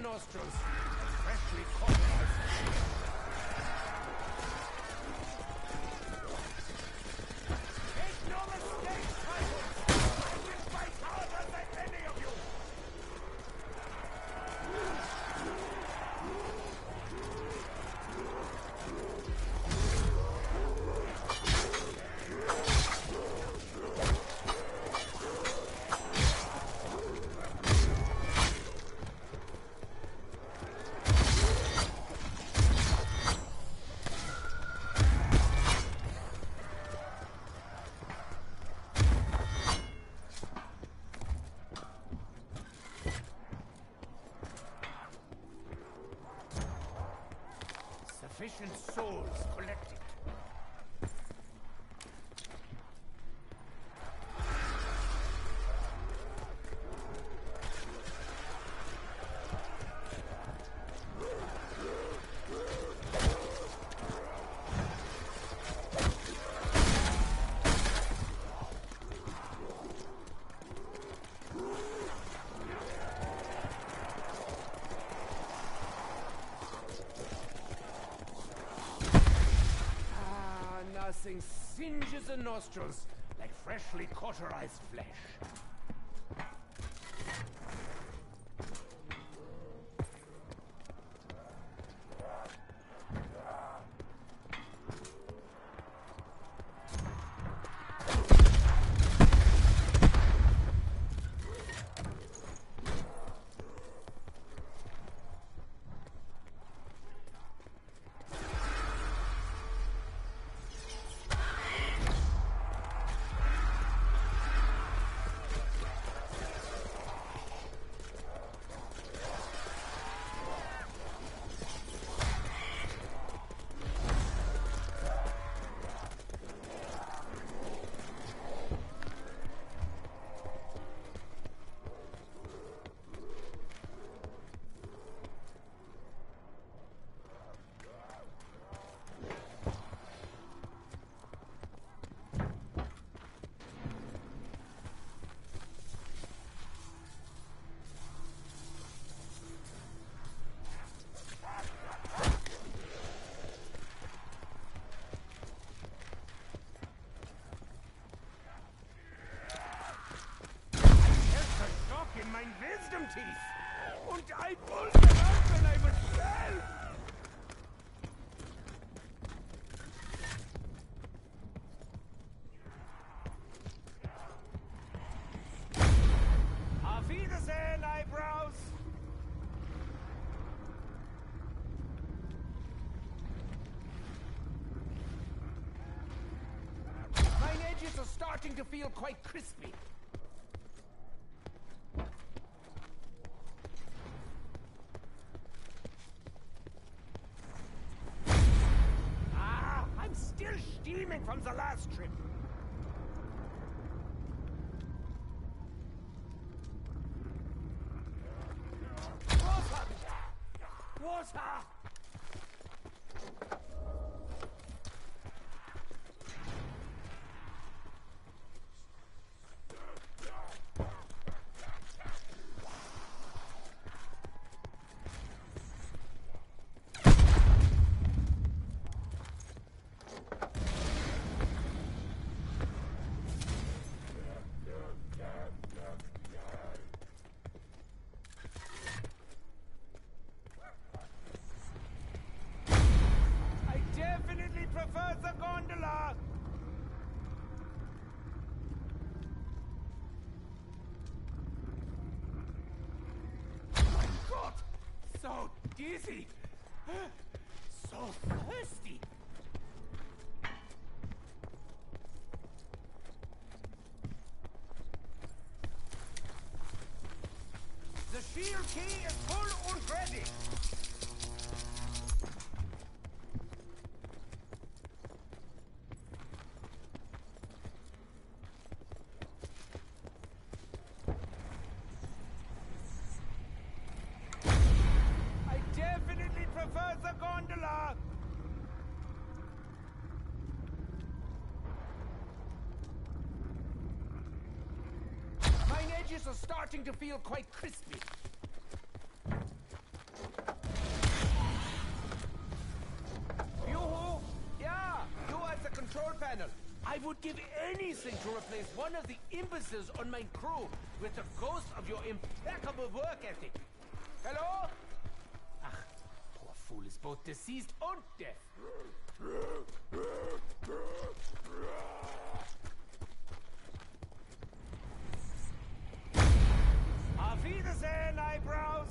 nostrils, freshly cauterized. Make no mistake, Titans! I will fight harder than any of you! Sufficient souls collected. Nothing singes the nostrils like freshly cauterized flesh. Mein Wisdom Teeth! Und I pulled them out when I was 12! Auf Wiedersehen, Eyebrows! My edges are starting to feel quite crispy. Steaming from the last trip. Water! Water! Prefer the gondola! My God! So dizzy! So thirsty! The shield key is full and ready! Prefer the gondola! My edges are starting to feel quite crispy. channel. I would give anything to replace one of the imbeciles on my crew with the ghost of your impeccable work ethic. Hello? Ach, poor fool is both deceased and deaf. Auf Wiedersehen, eyebrows!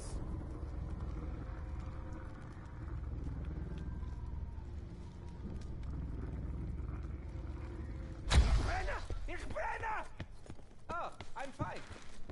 Ich brenne! Oh, I'm fine.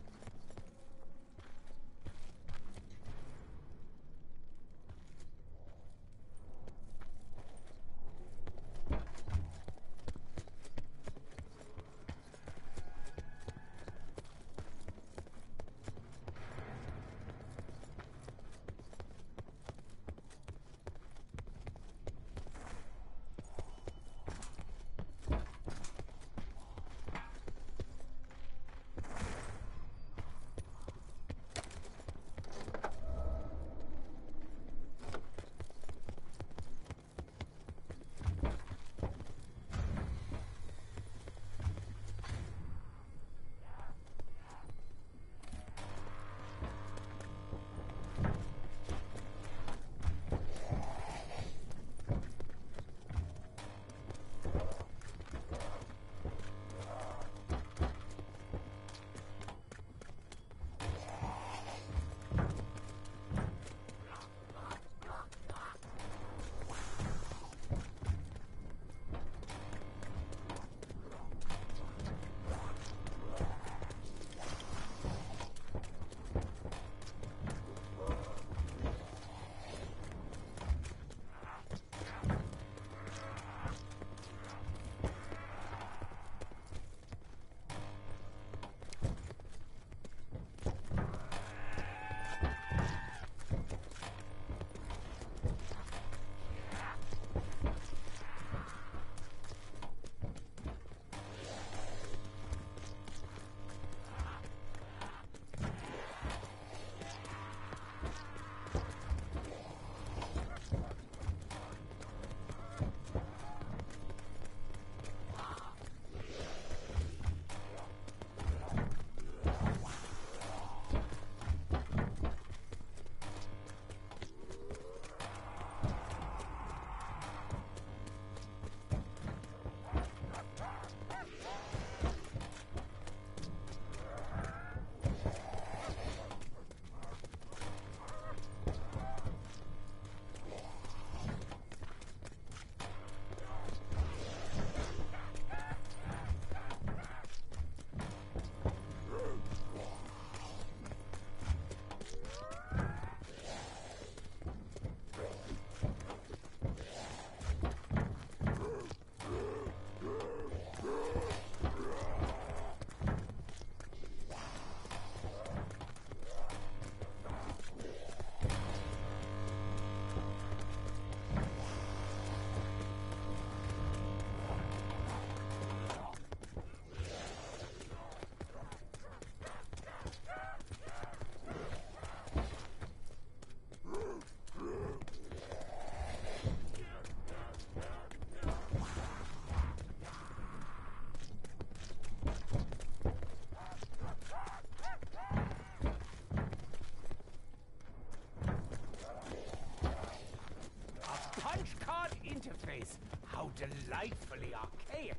interface. How delightfully archaic.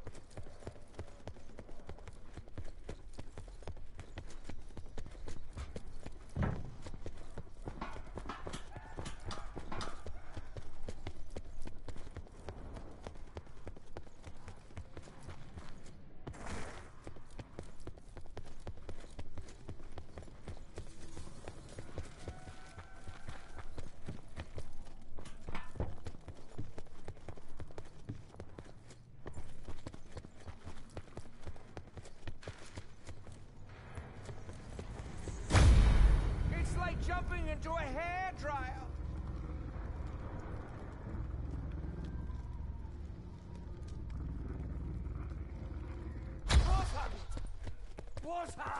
Jumping into a hairdryer. Water! Water!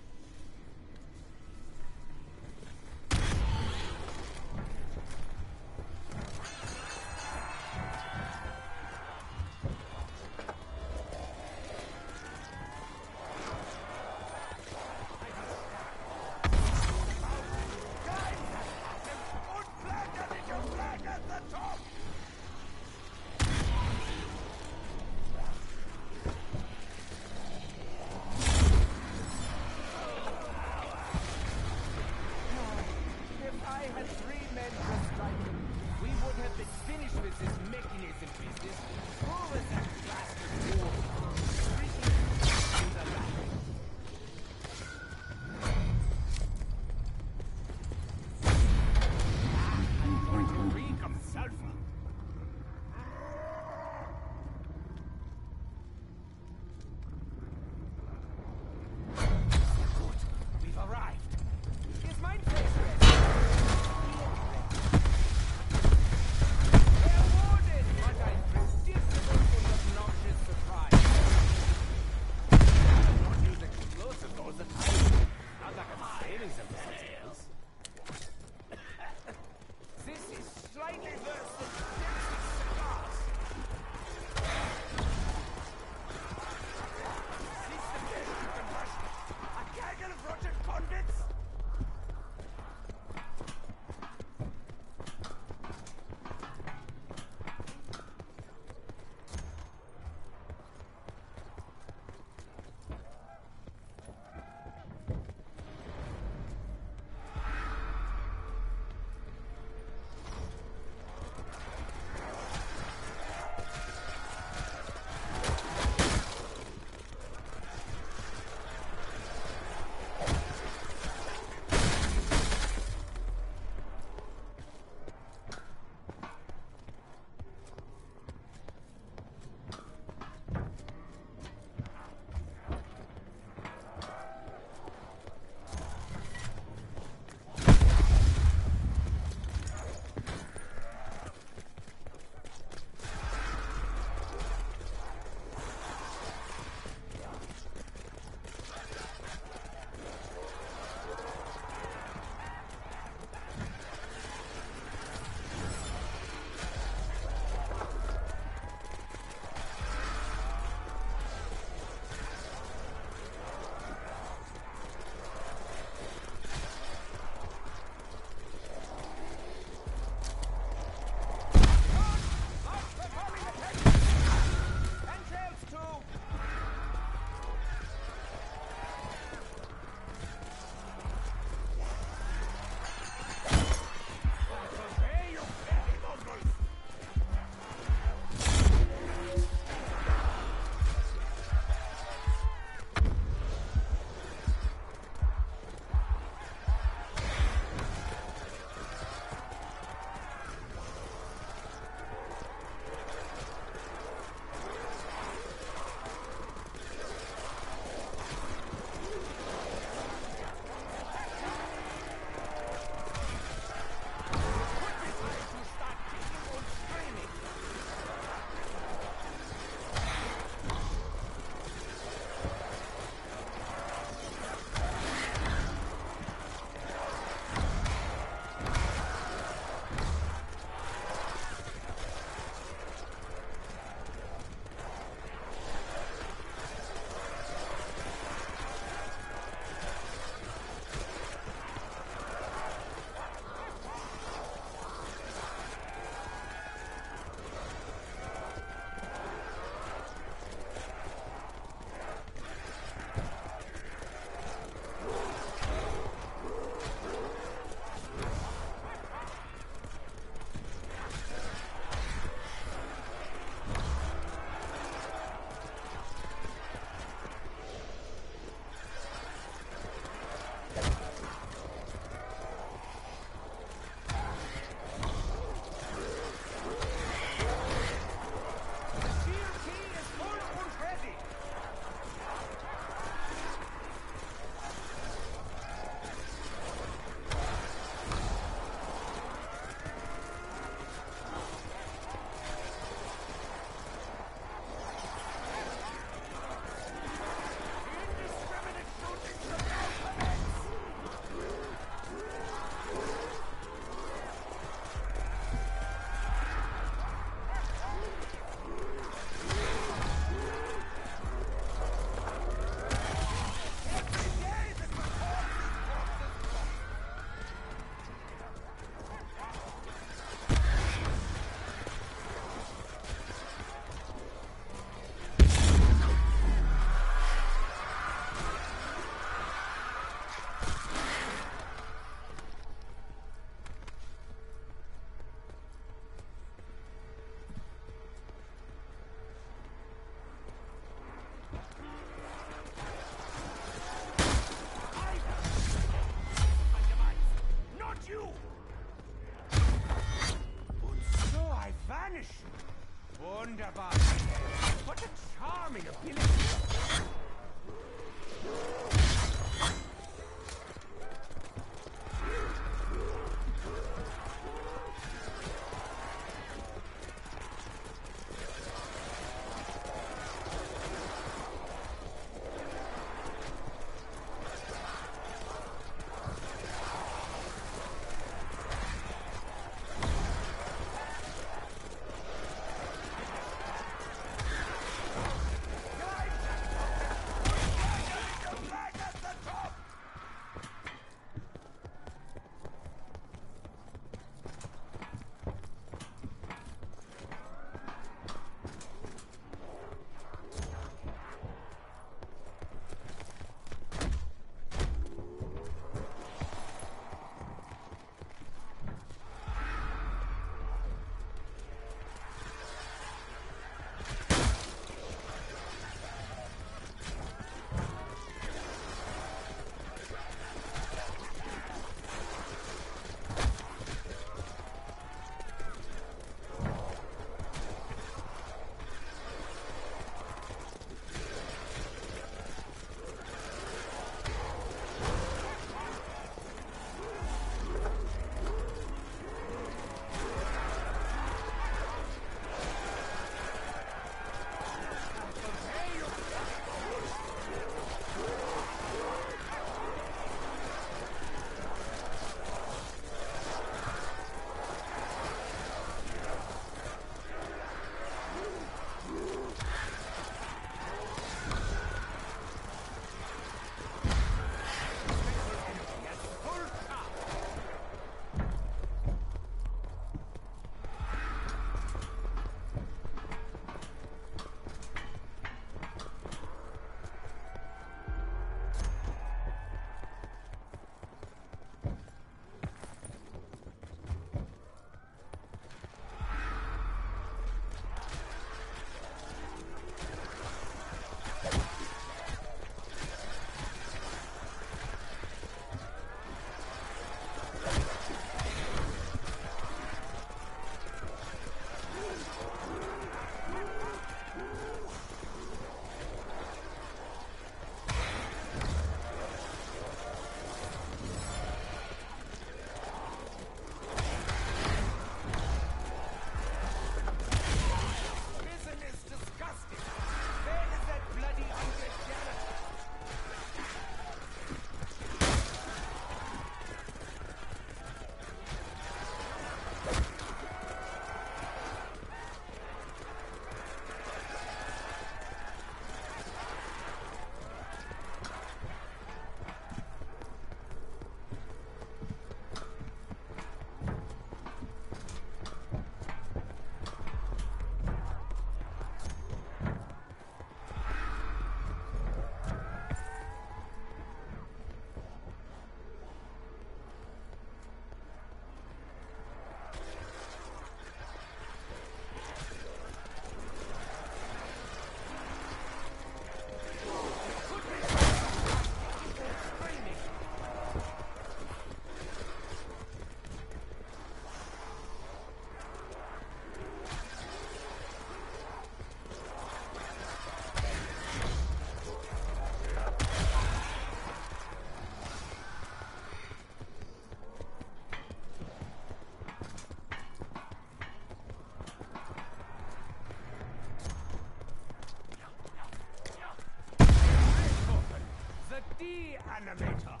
Reanimator.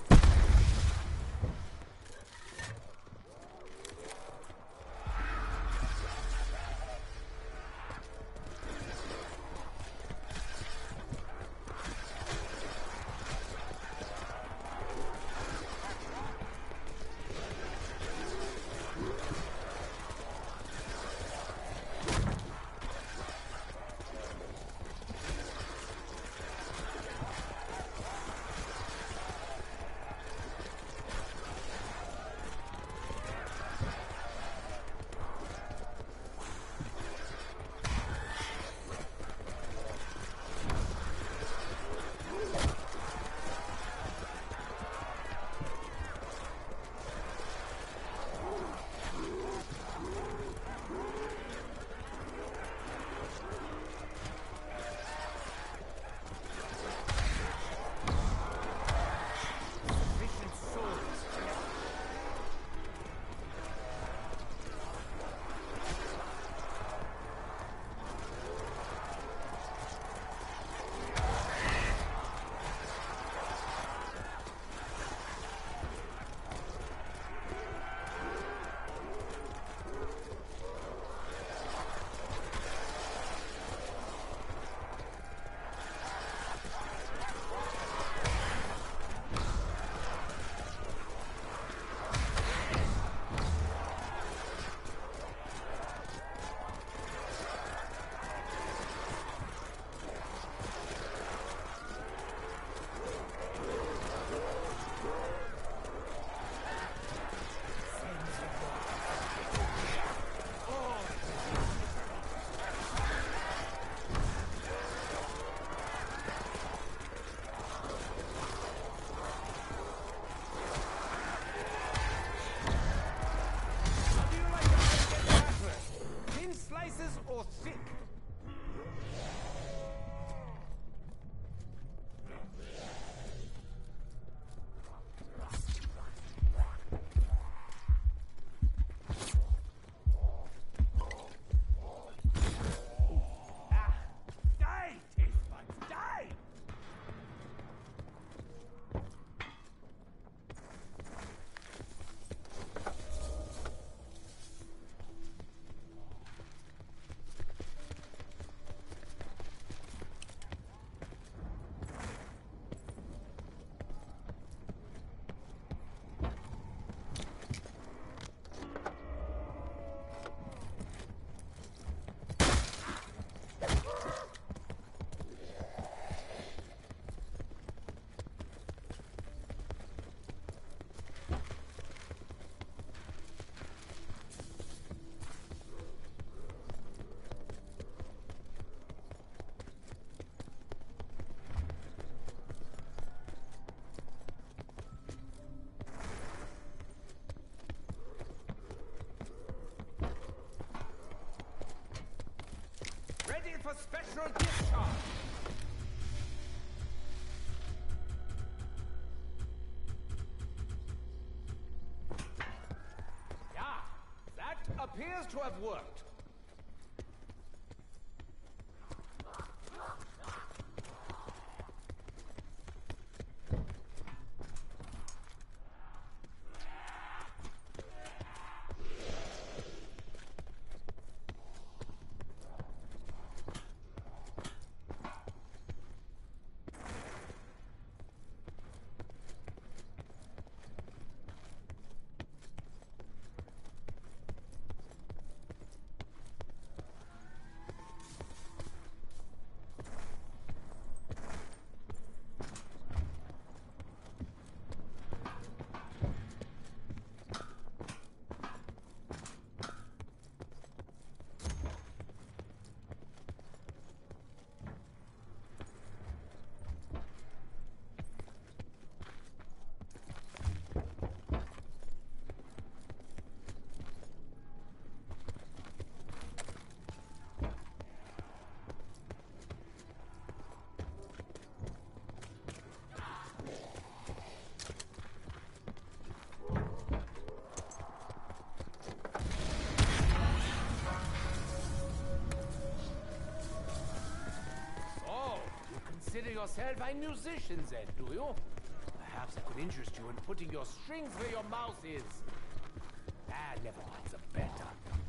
Or thick. Die, taste buds, die! Ready for special discharge. Yeah, that appears to have worked. consider yourself a musician then, do you? Perhaps I could interest you in putting your strings where your mouth is. Ah, never mind, the better.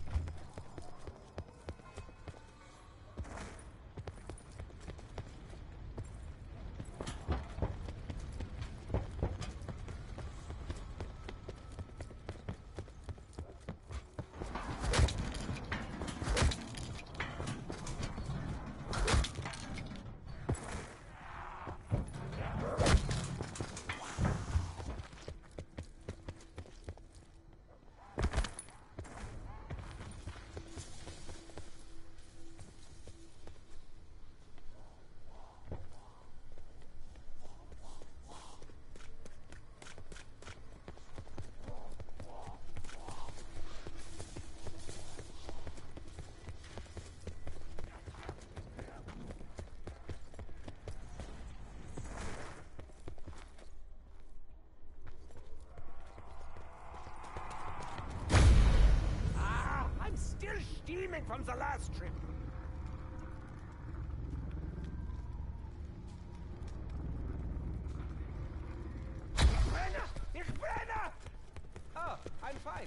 Steaming from the last trip. Ich brenne! Oh, I'm fine.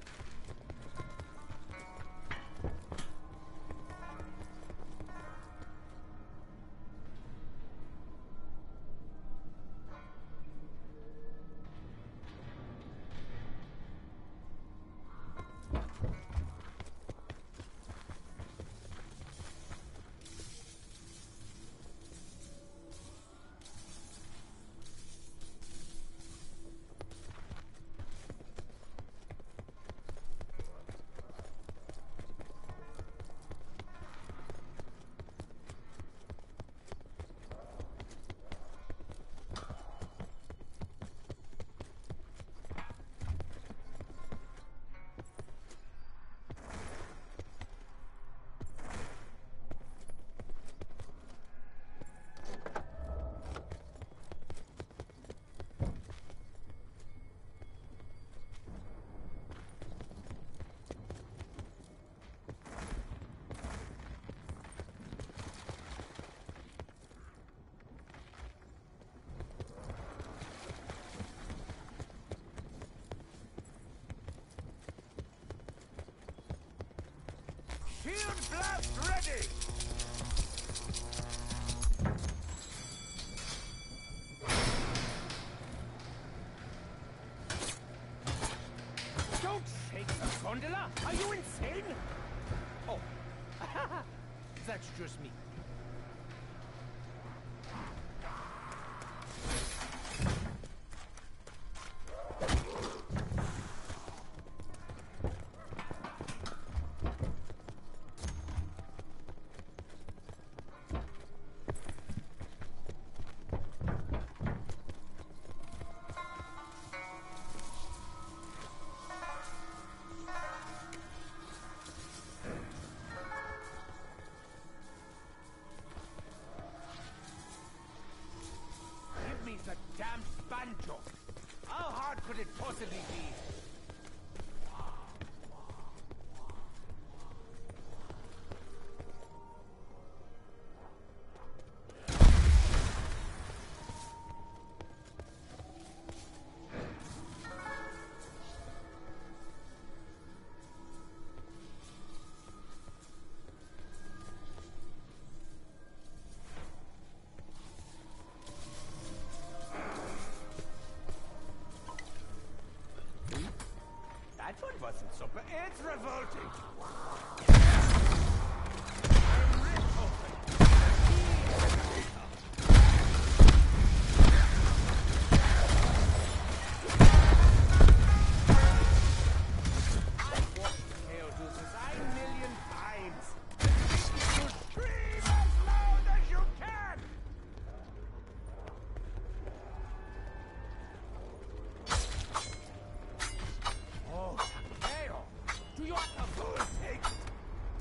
Shield blast ready! Don't shake the gondola! Are you insane? Oh, that's just me. The damn banjo! How hard could it possibly be? That one wasn't super. It's revolting. I'm rip open. I've watched the KO do this 1,000,000 times. You scream as loud as you can. Oh, Takeo! Do you want a full take?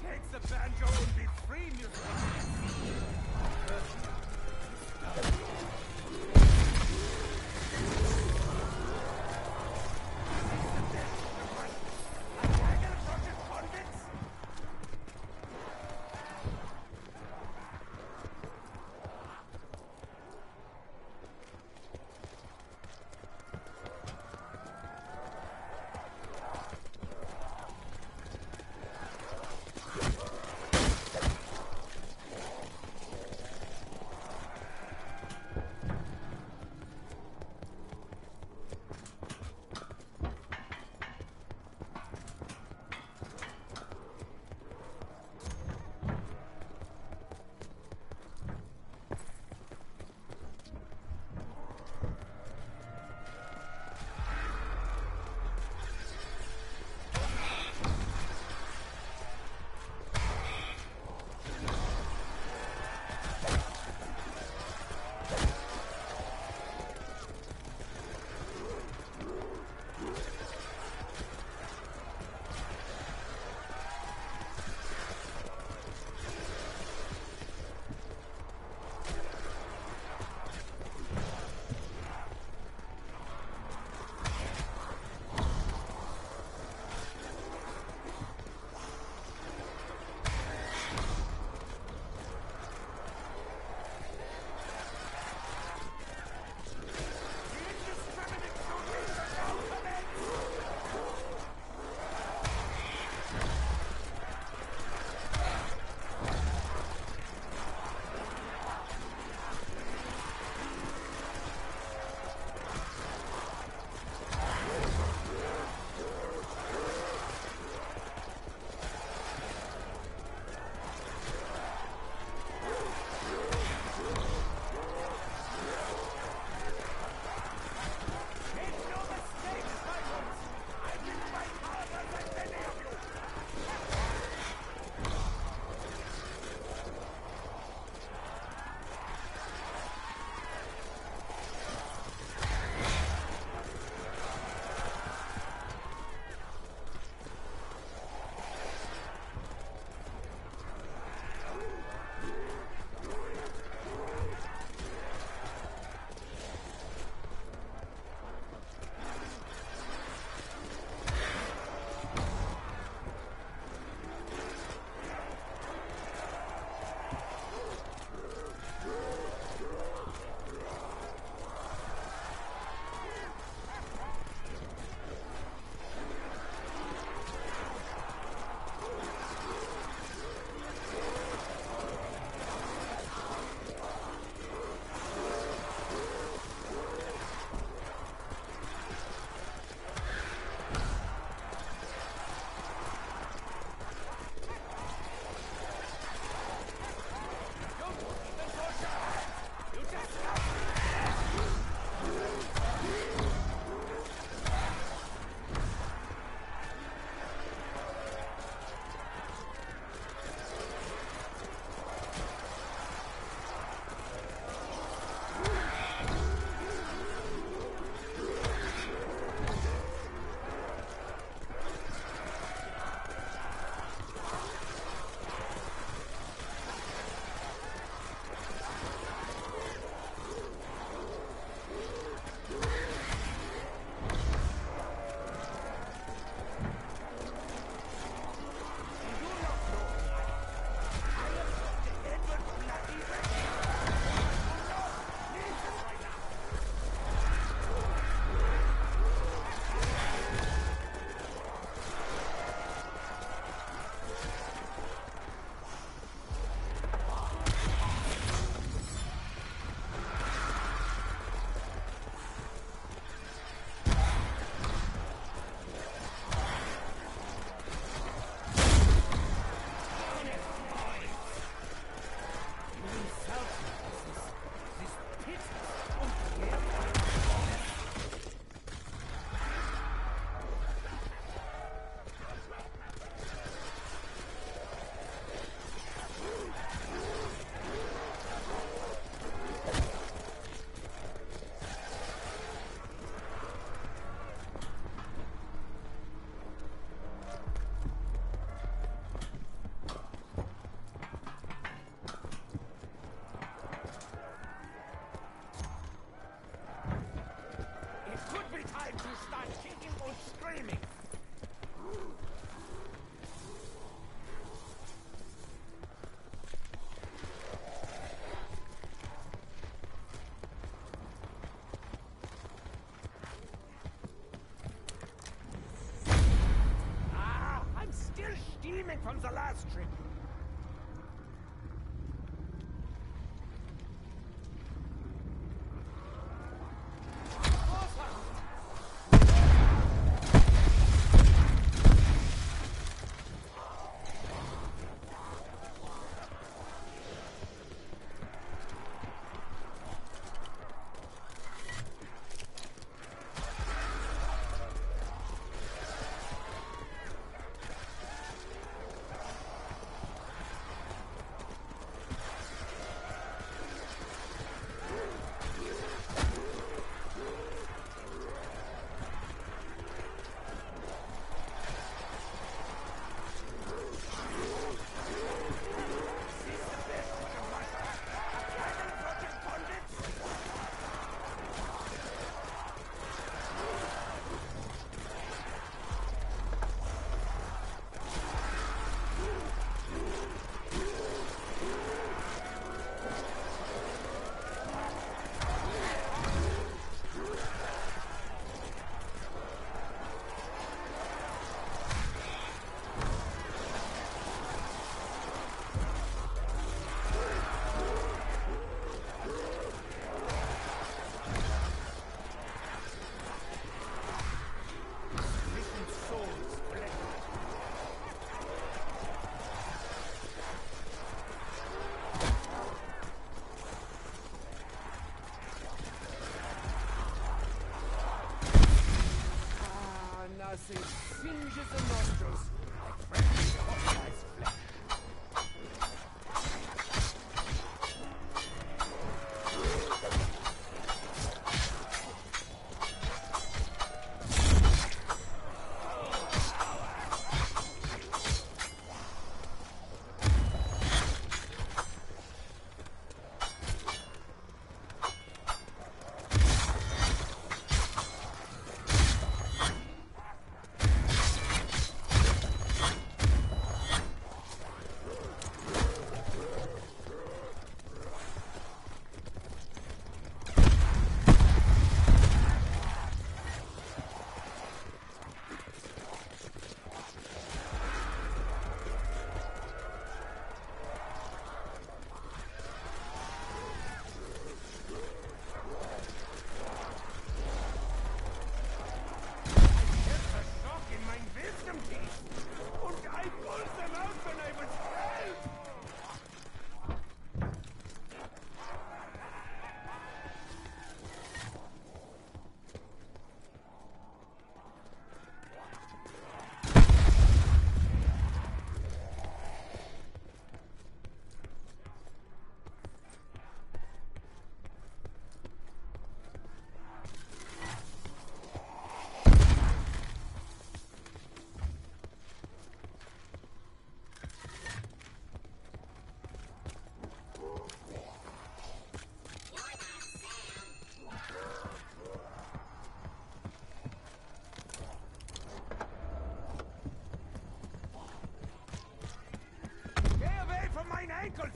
from the last trip. It singes the nostrils like freshly hot flesh. Ankles!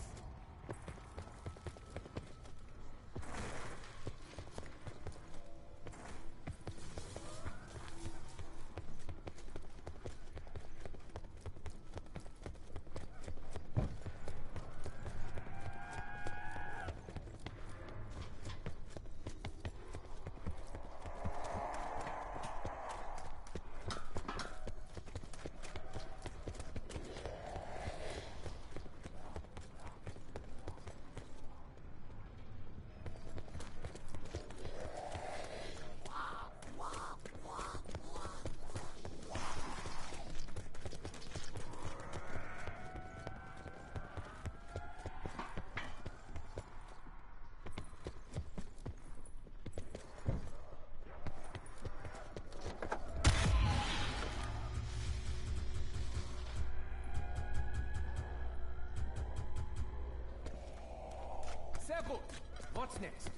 Sehr gut. What's next?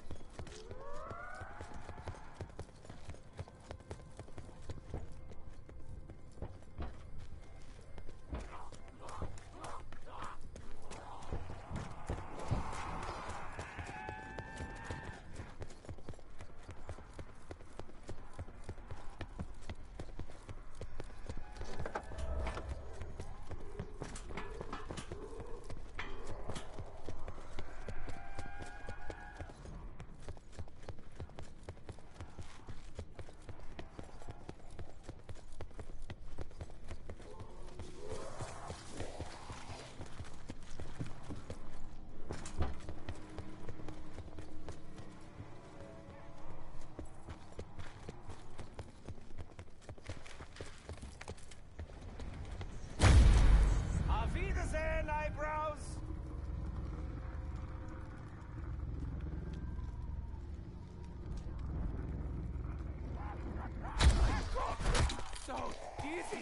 Easy!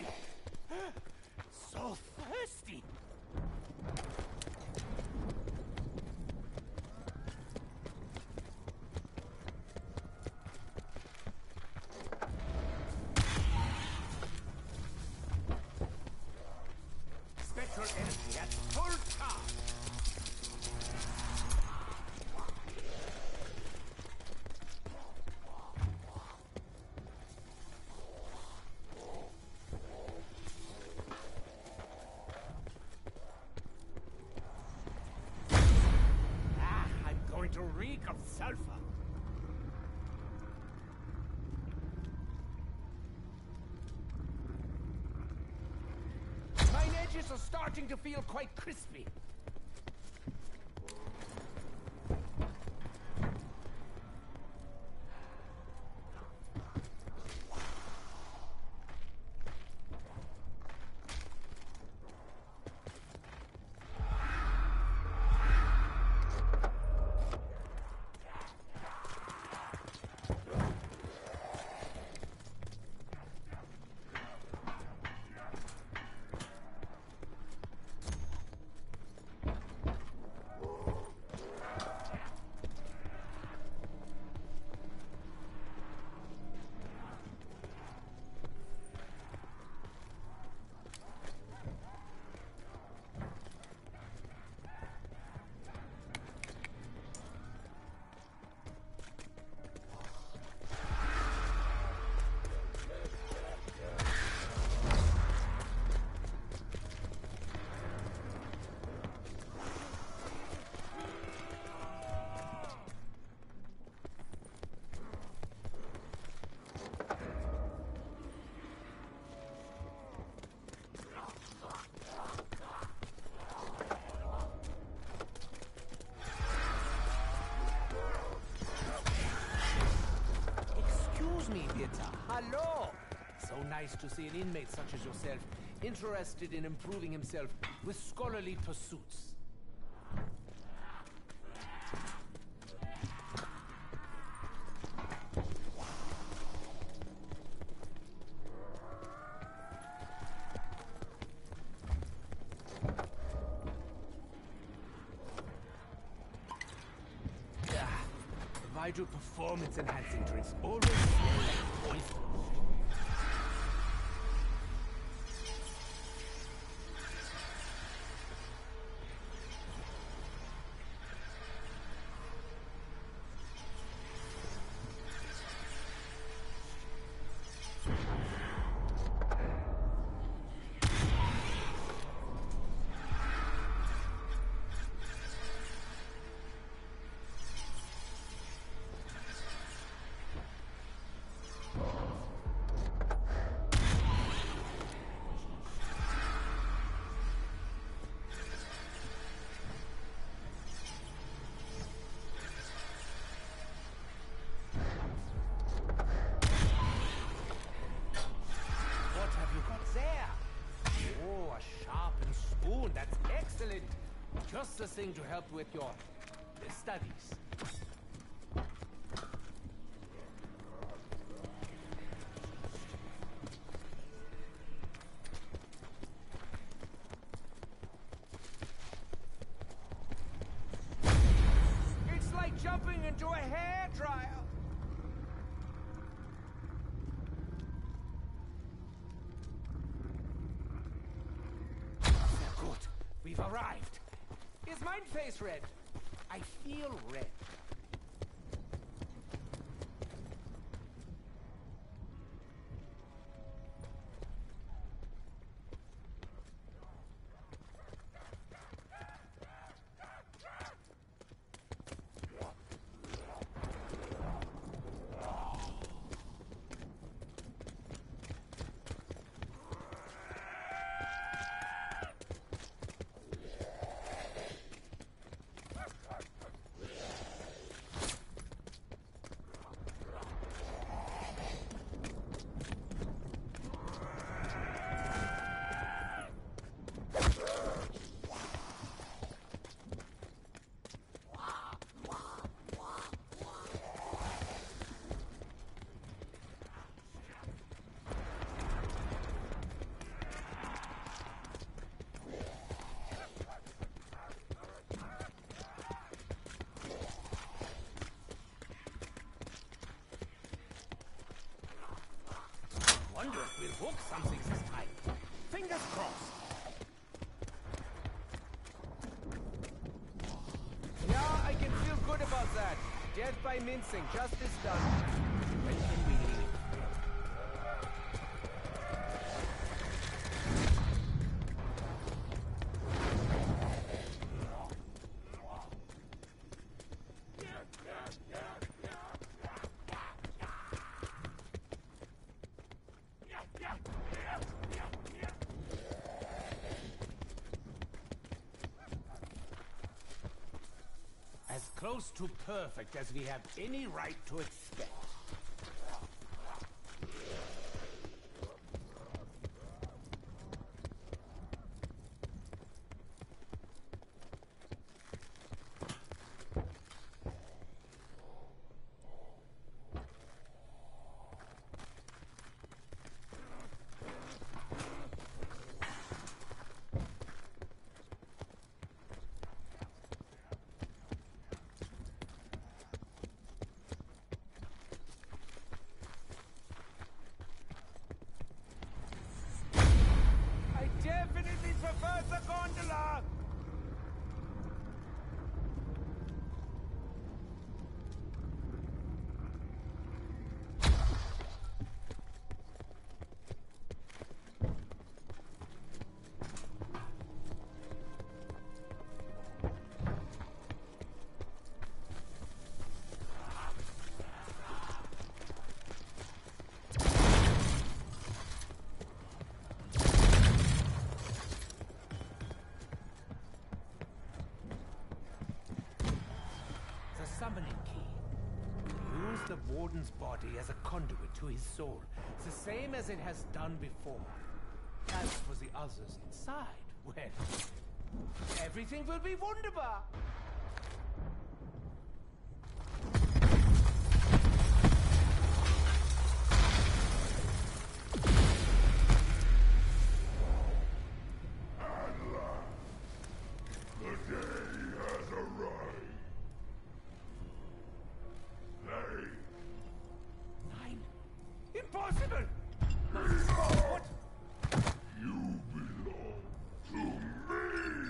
So thirsty! Spectral energy at full charge! To reek of sulfur. My edges are starting to feel quite crispy. Hello! So nice to see an inmate such as yourself, interested in improving himself with scholarly pursuits. Vital performance-enhancing drinks always smell like poison. That's excellent. Just the thing to help with your studies. It's like jumping into a hairdryer. We've arrived. Is my face red? I feel red. something this time. Fingers crossed. Yeah, I can feel good about that. Death by mincing, justice done. When can we leave? As close to perfect as we have any right to expect. Definitely prefer the gondola! Summoning key. Use the warden's body as a conduit to his soul, the same as it has done before. As for the others inside, well, everything will be wunderbar. Impossible! What? You belong to me!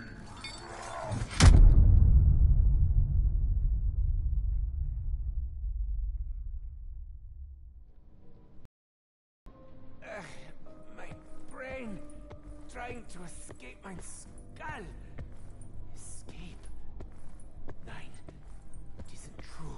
My brain trying to escape my skull. Escape? Nein, it isn't true.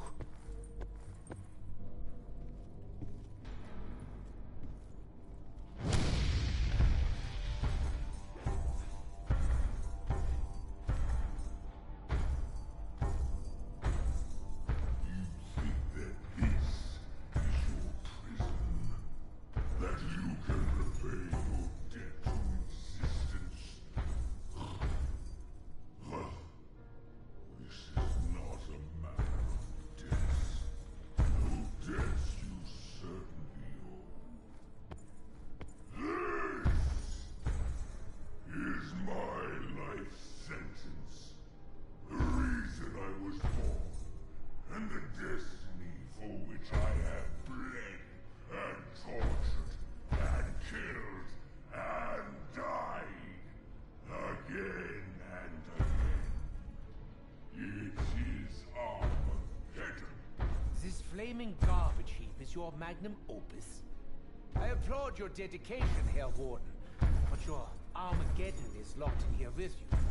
Flaming garbage heap is your magnum opus. I applaud your dedication, Herr Warden, but your Armageddon is locked in here with you.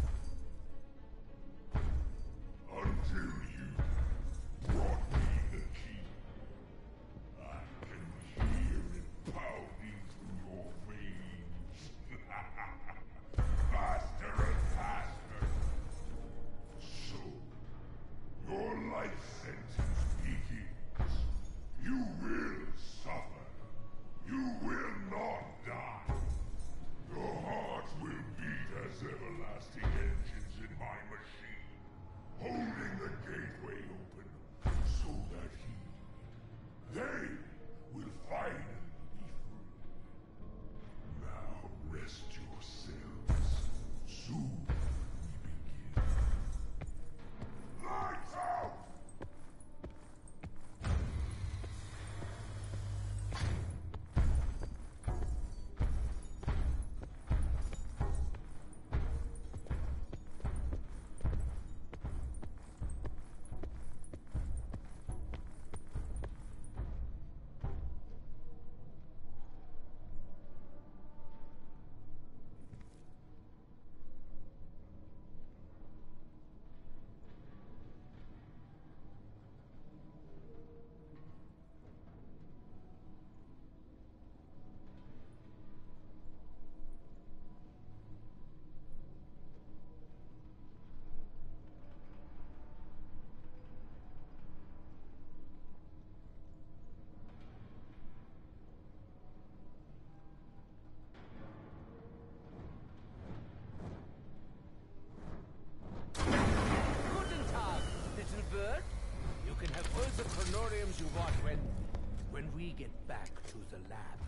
Until you brought me the key, I can hear it pounding through your veins. Faster and faster. So, your life sentence begins. You will suffer. You will not die. Your heart will beat as everlasting engines in my machine, holding the gateway open so that they will finally be free. Now rest yourselves. Soon we begin. Lights out! can have all the chronoriums you want when we get back to the lab.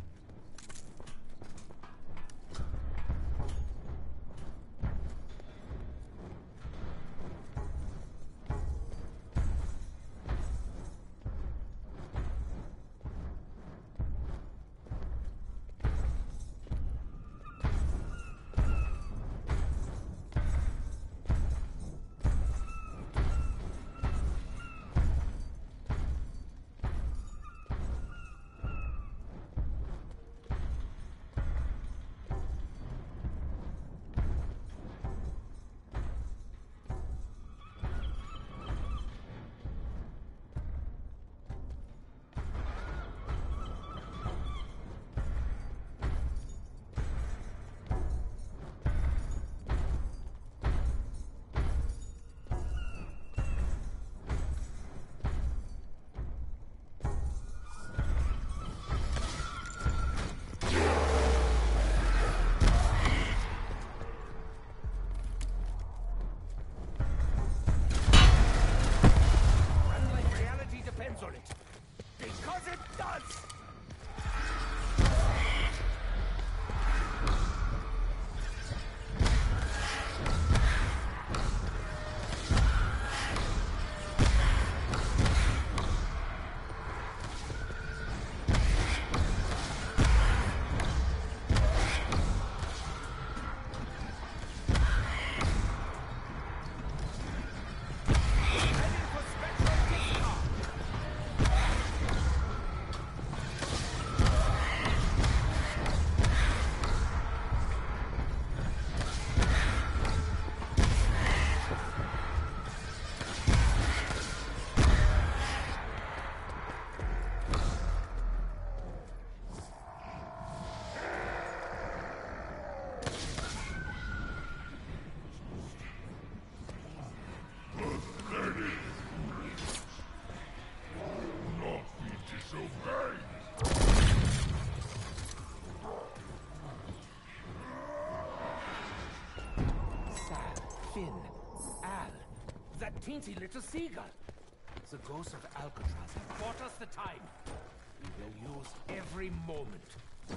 Teensy little seagull. The ghosts of Alcatraz have bought us the time. We will use every moment.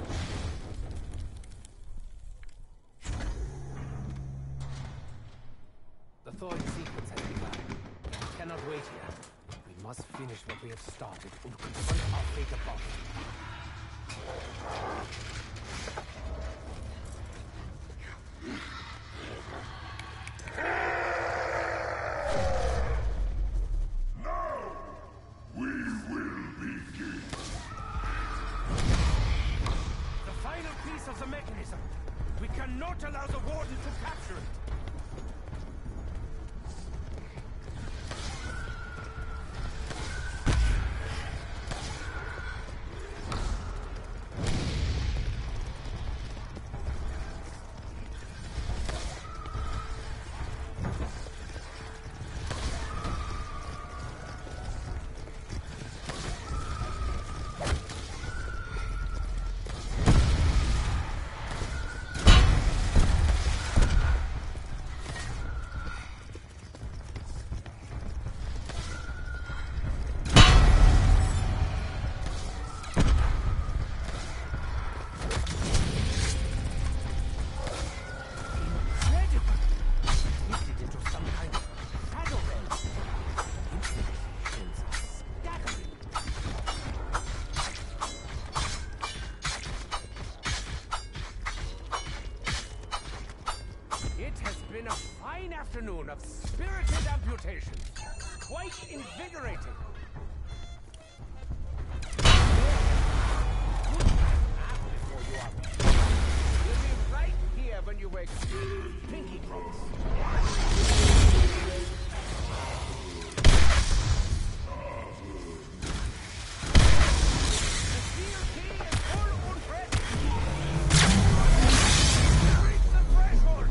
The thawing sequence has begun. We cannot wait here. We must finish what we have started and confront our fate above. Not allow the warden to capture it! Afternoon of spirited amputation. Quite invigorating. Before you are. We'll be right here when you wake. Pinky promise. The steel key is full and ready. Reach the threshold.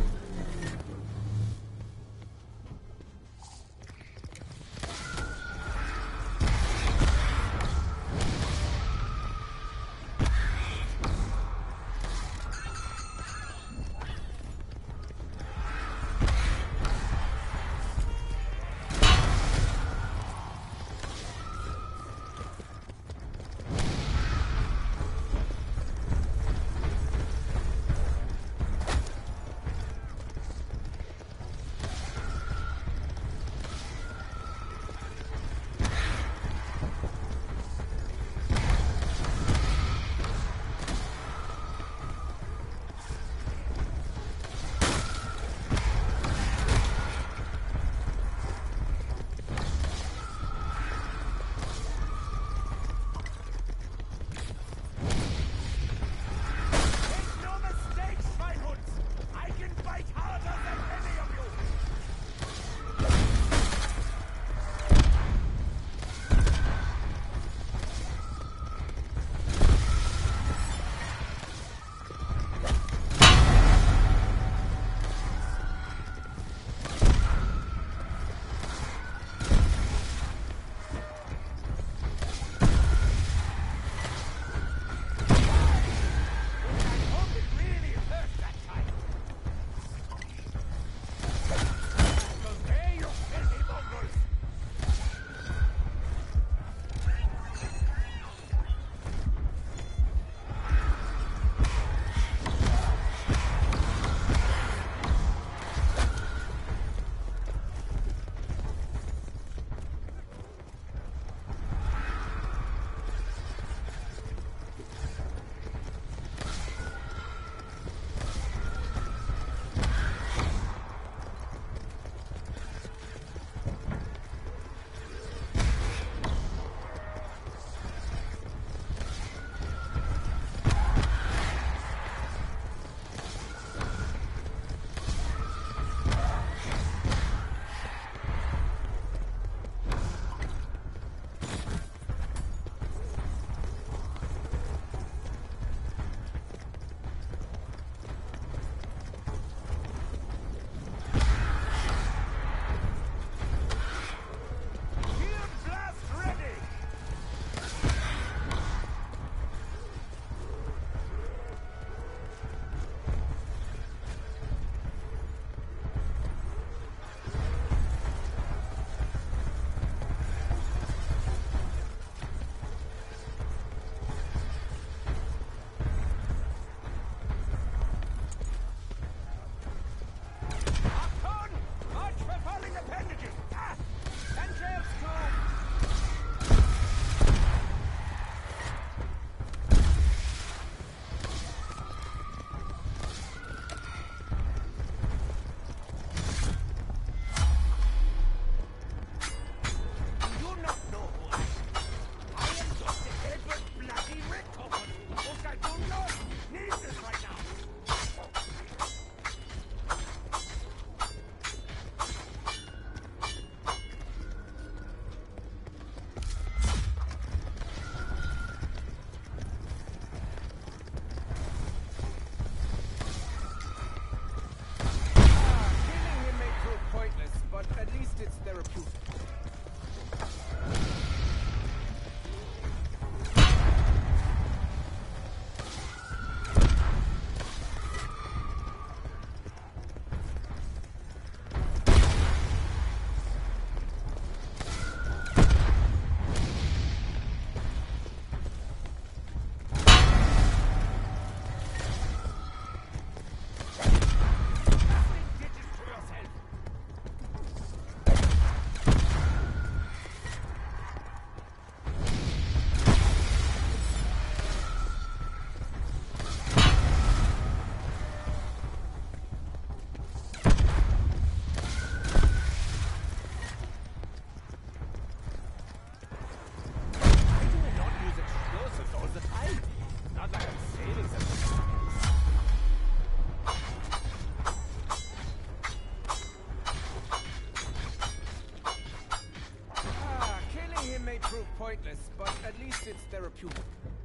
pointless, but at least it's therapeutic.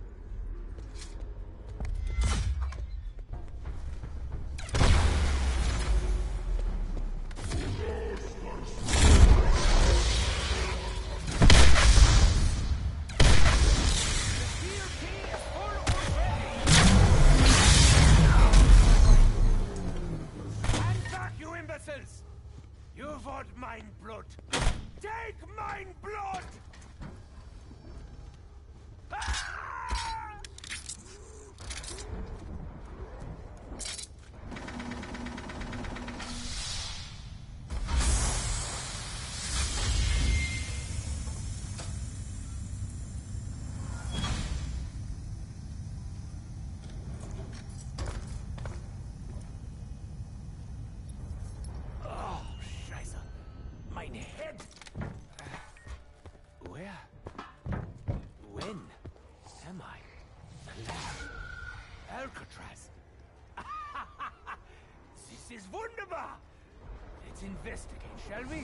You want mine blood? Take mine blood! Ah! Mein head! Where? When? Am I? The lab? Alcatraz? This is wunderbar! Let's investigate, shall we?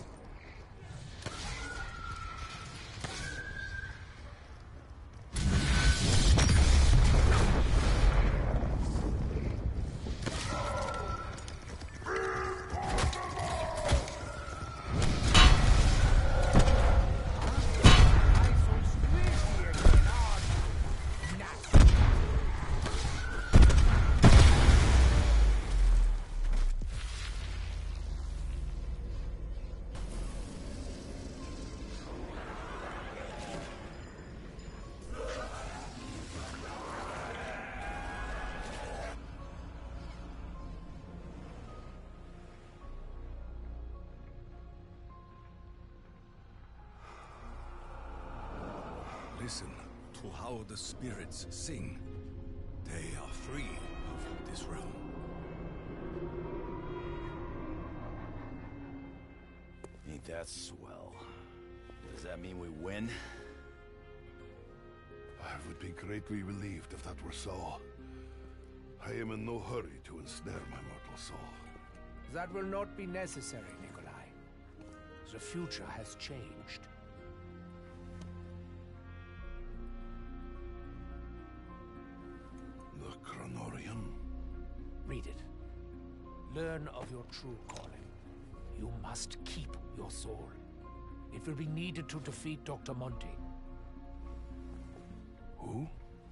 Listen to how the spirits sing. They are free of this realm. Ain't that swell? Does that mean we win? I would be greatly relieved if that were so. I am in no hurry to ensnare my mortal soul. That will not be necessary, Nikolai. The future has changed. The Chronorium? Read it. Learn of your true calling. You must keep your soul. It will be needed to defeat Dr. Monty. Who?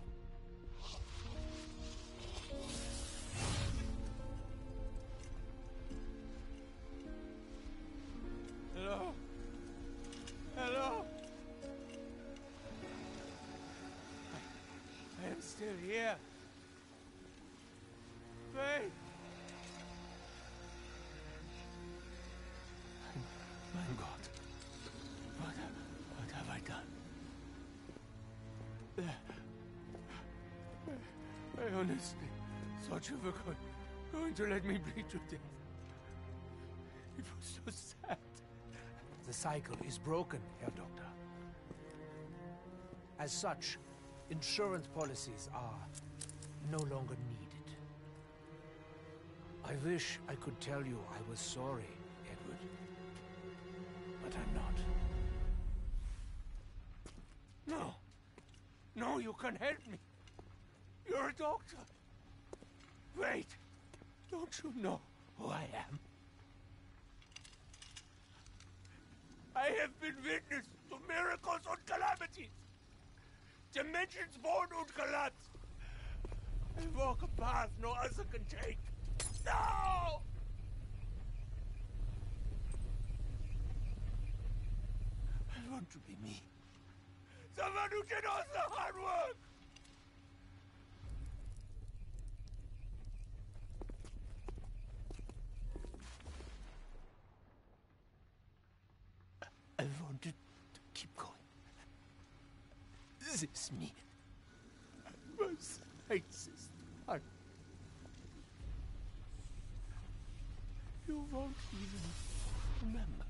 Hello? Hello? I am still here. Wait! My God. What have I done? I honestly thought you were going to let me bleed to death. It was so sad. The cycle is broken, Herr Doctor. As such, insurance policies are no longer needed. I wish I could tell you I was sorry, Edward. But I'm not. No. No, you can help me. You're a doctor. Wait. Don't you know who I am? I have been witness to miracles and calamities. Dimensions born and collapse. I walk a path no other can take. No! I want to be me. Someone who did all the hard work. I wanted to keep going. This is me. I was racist. You won't even remember.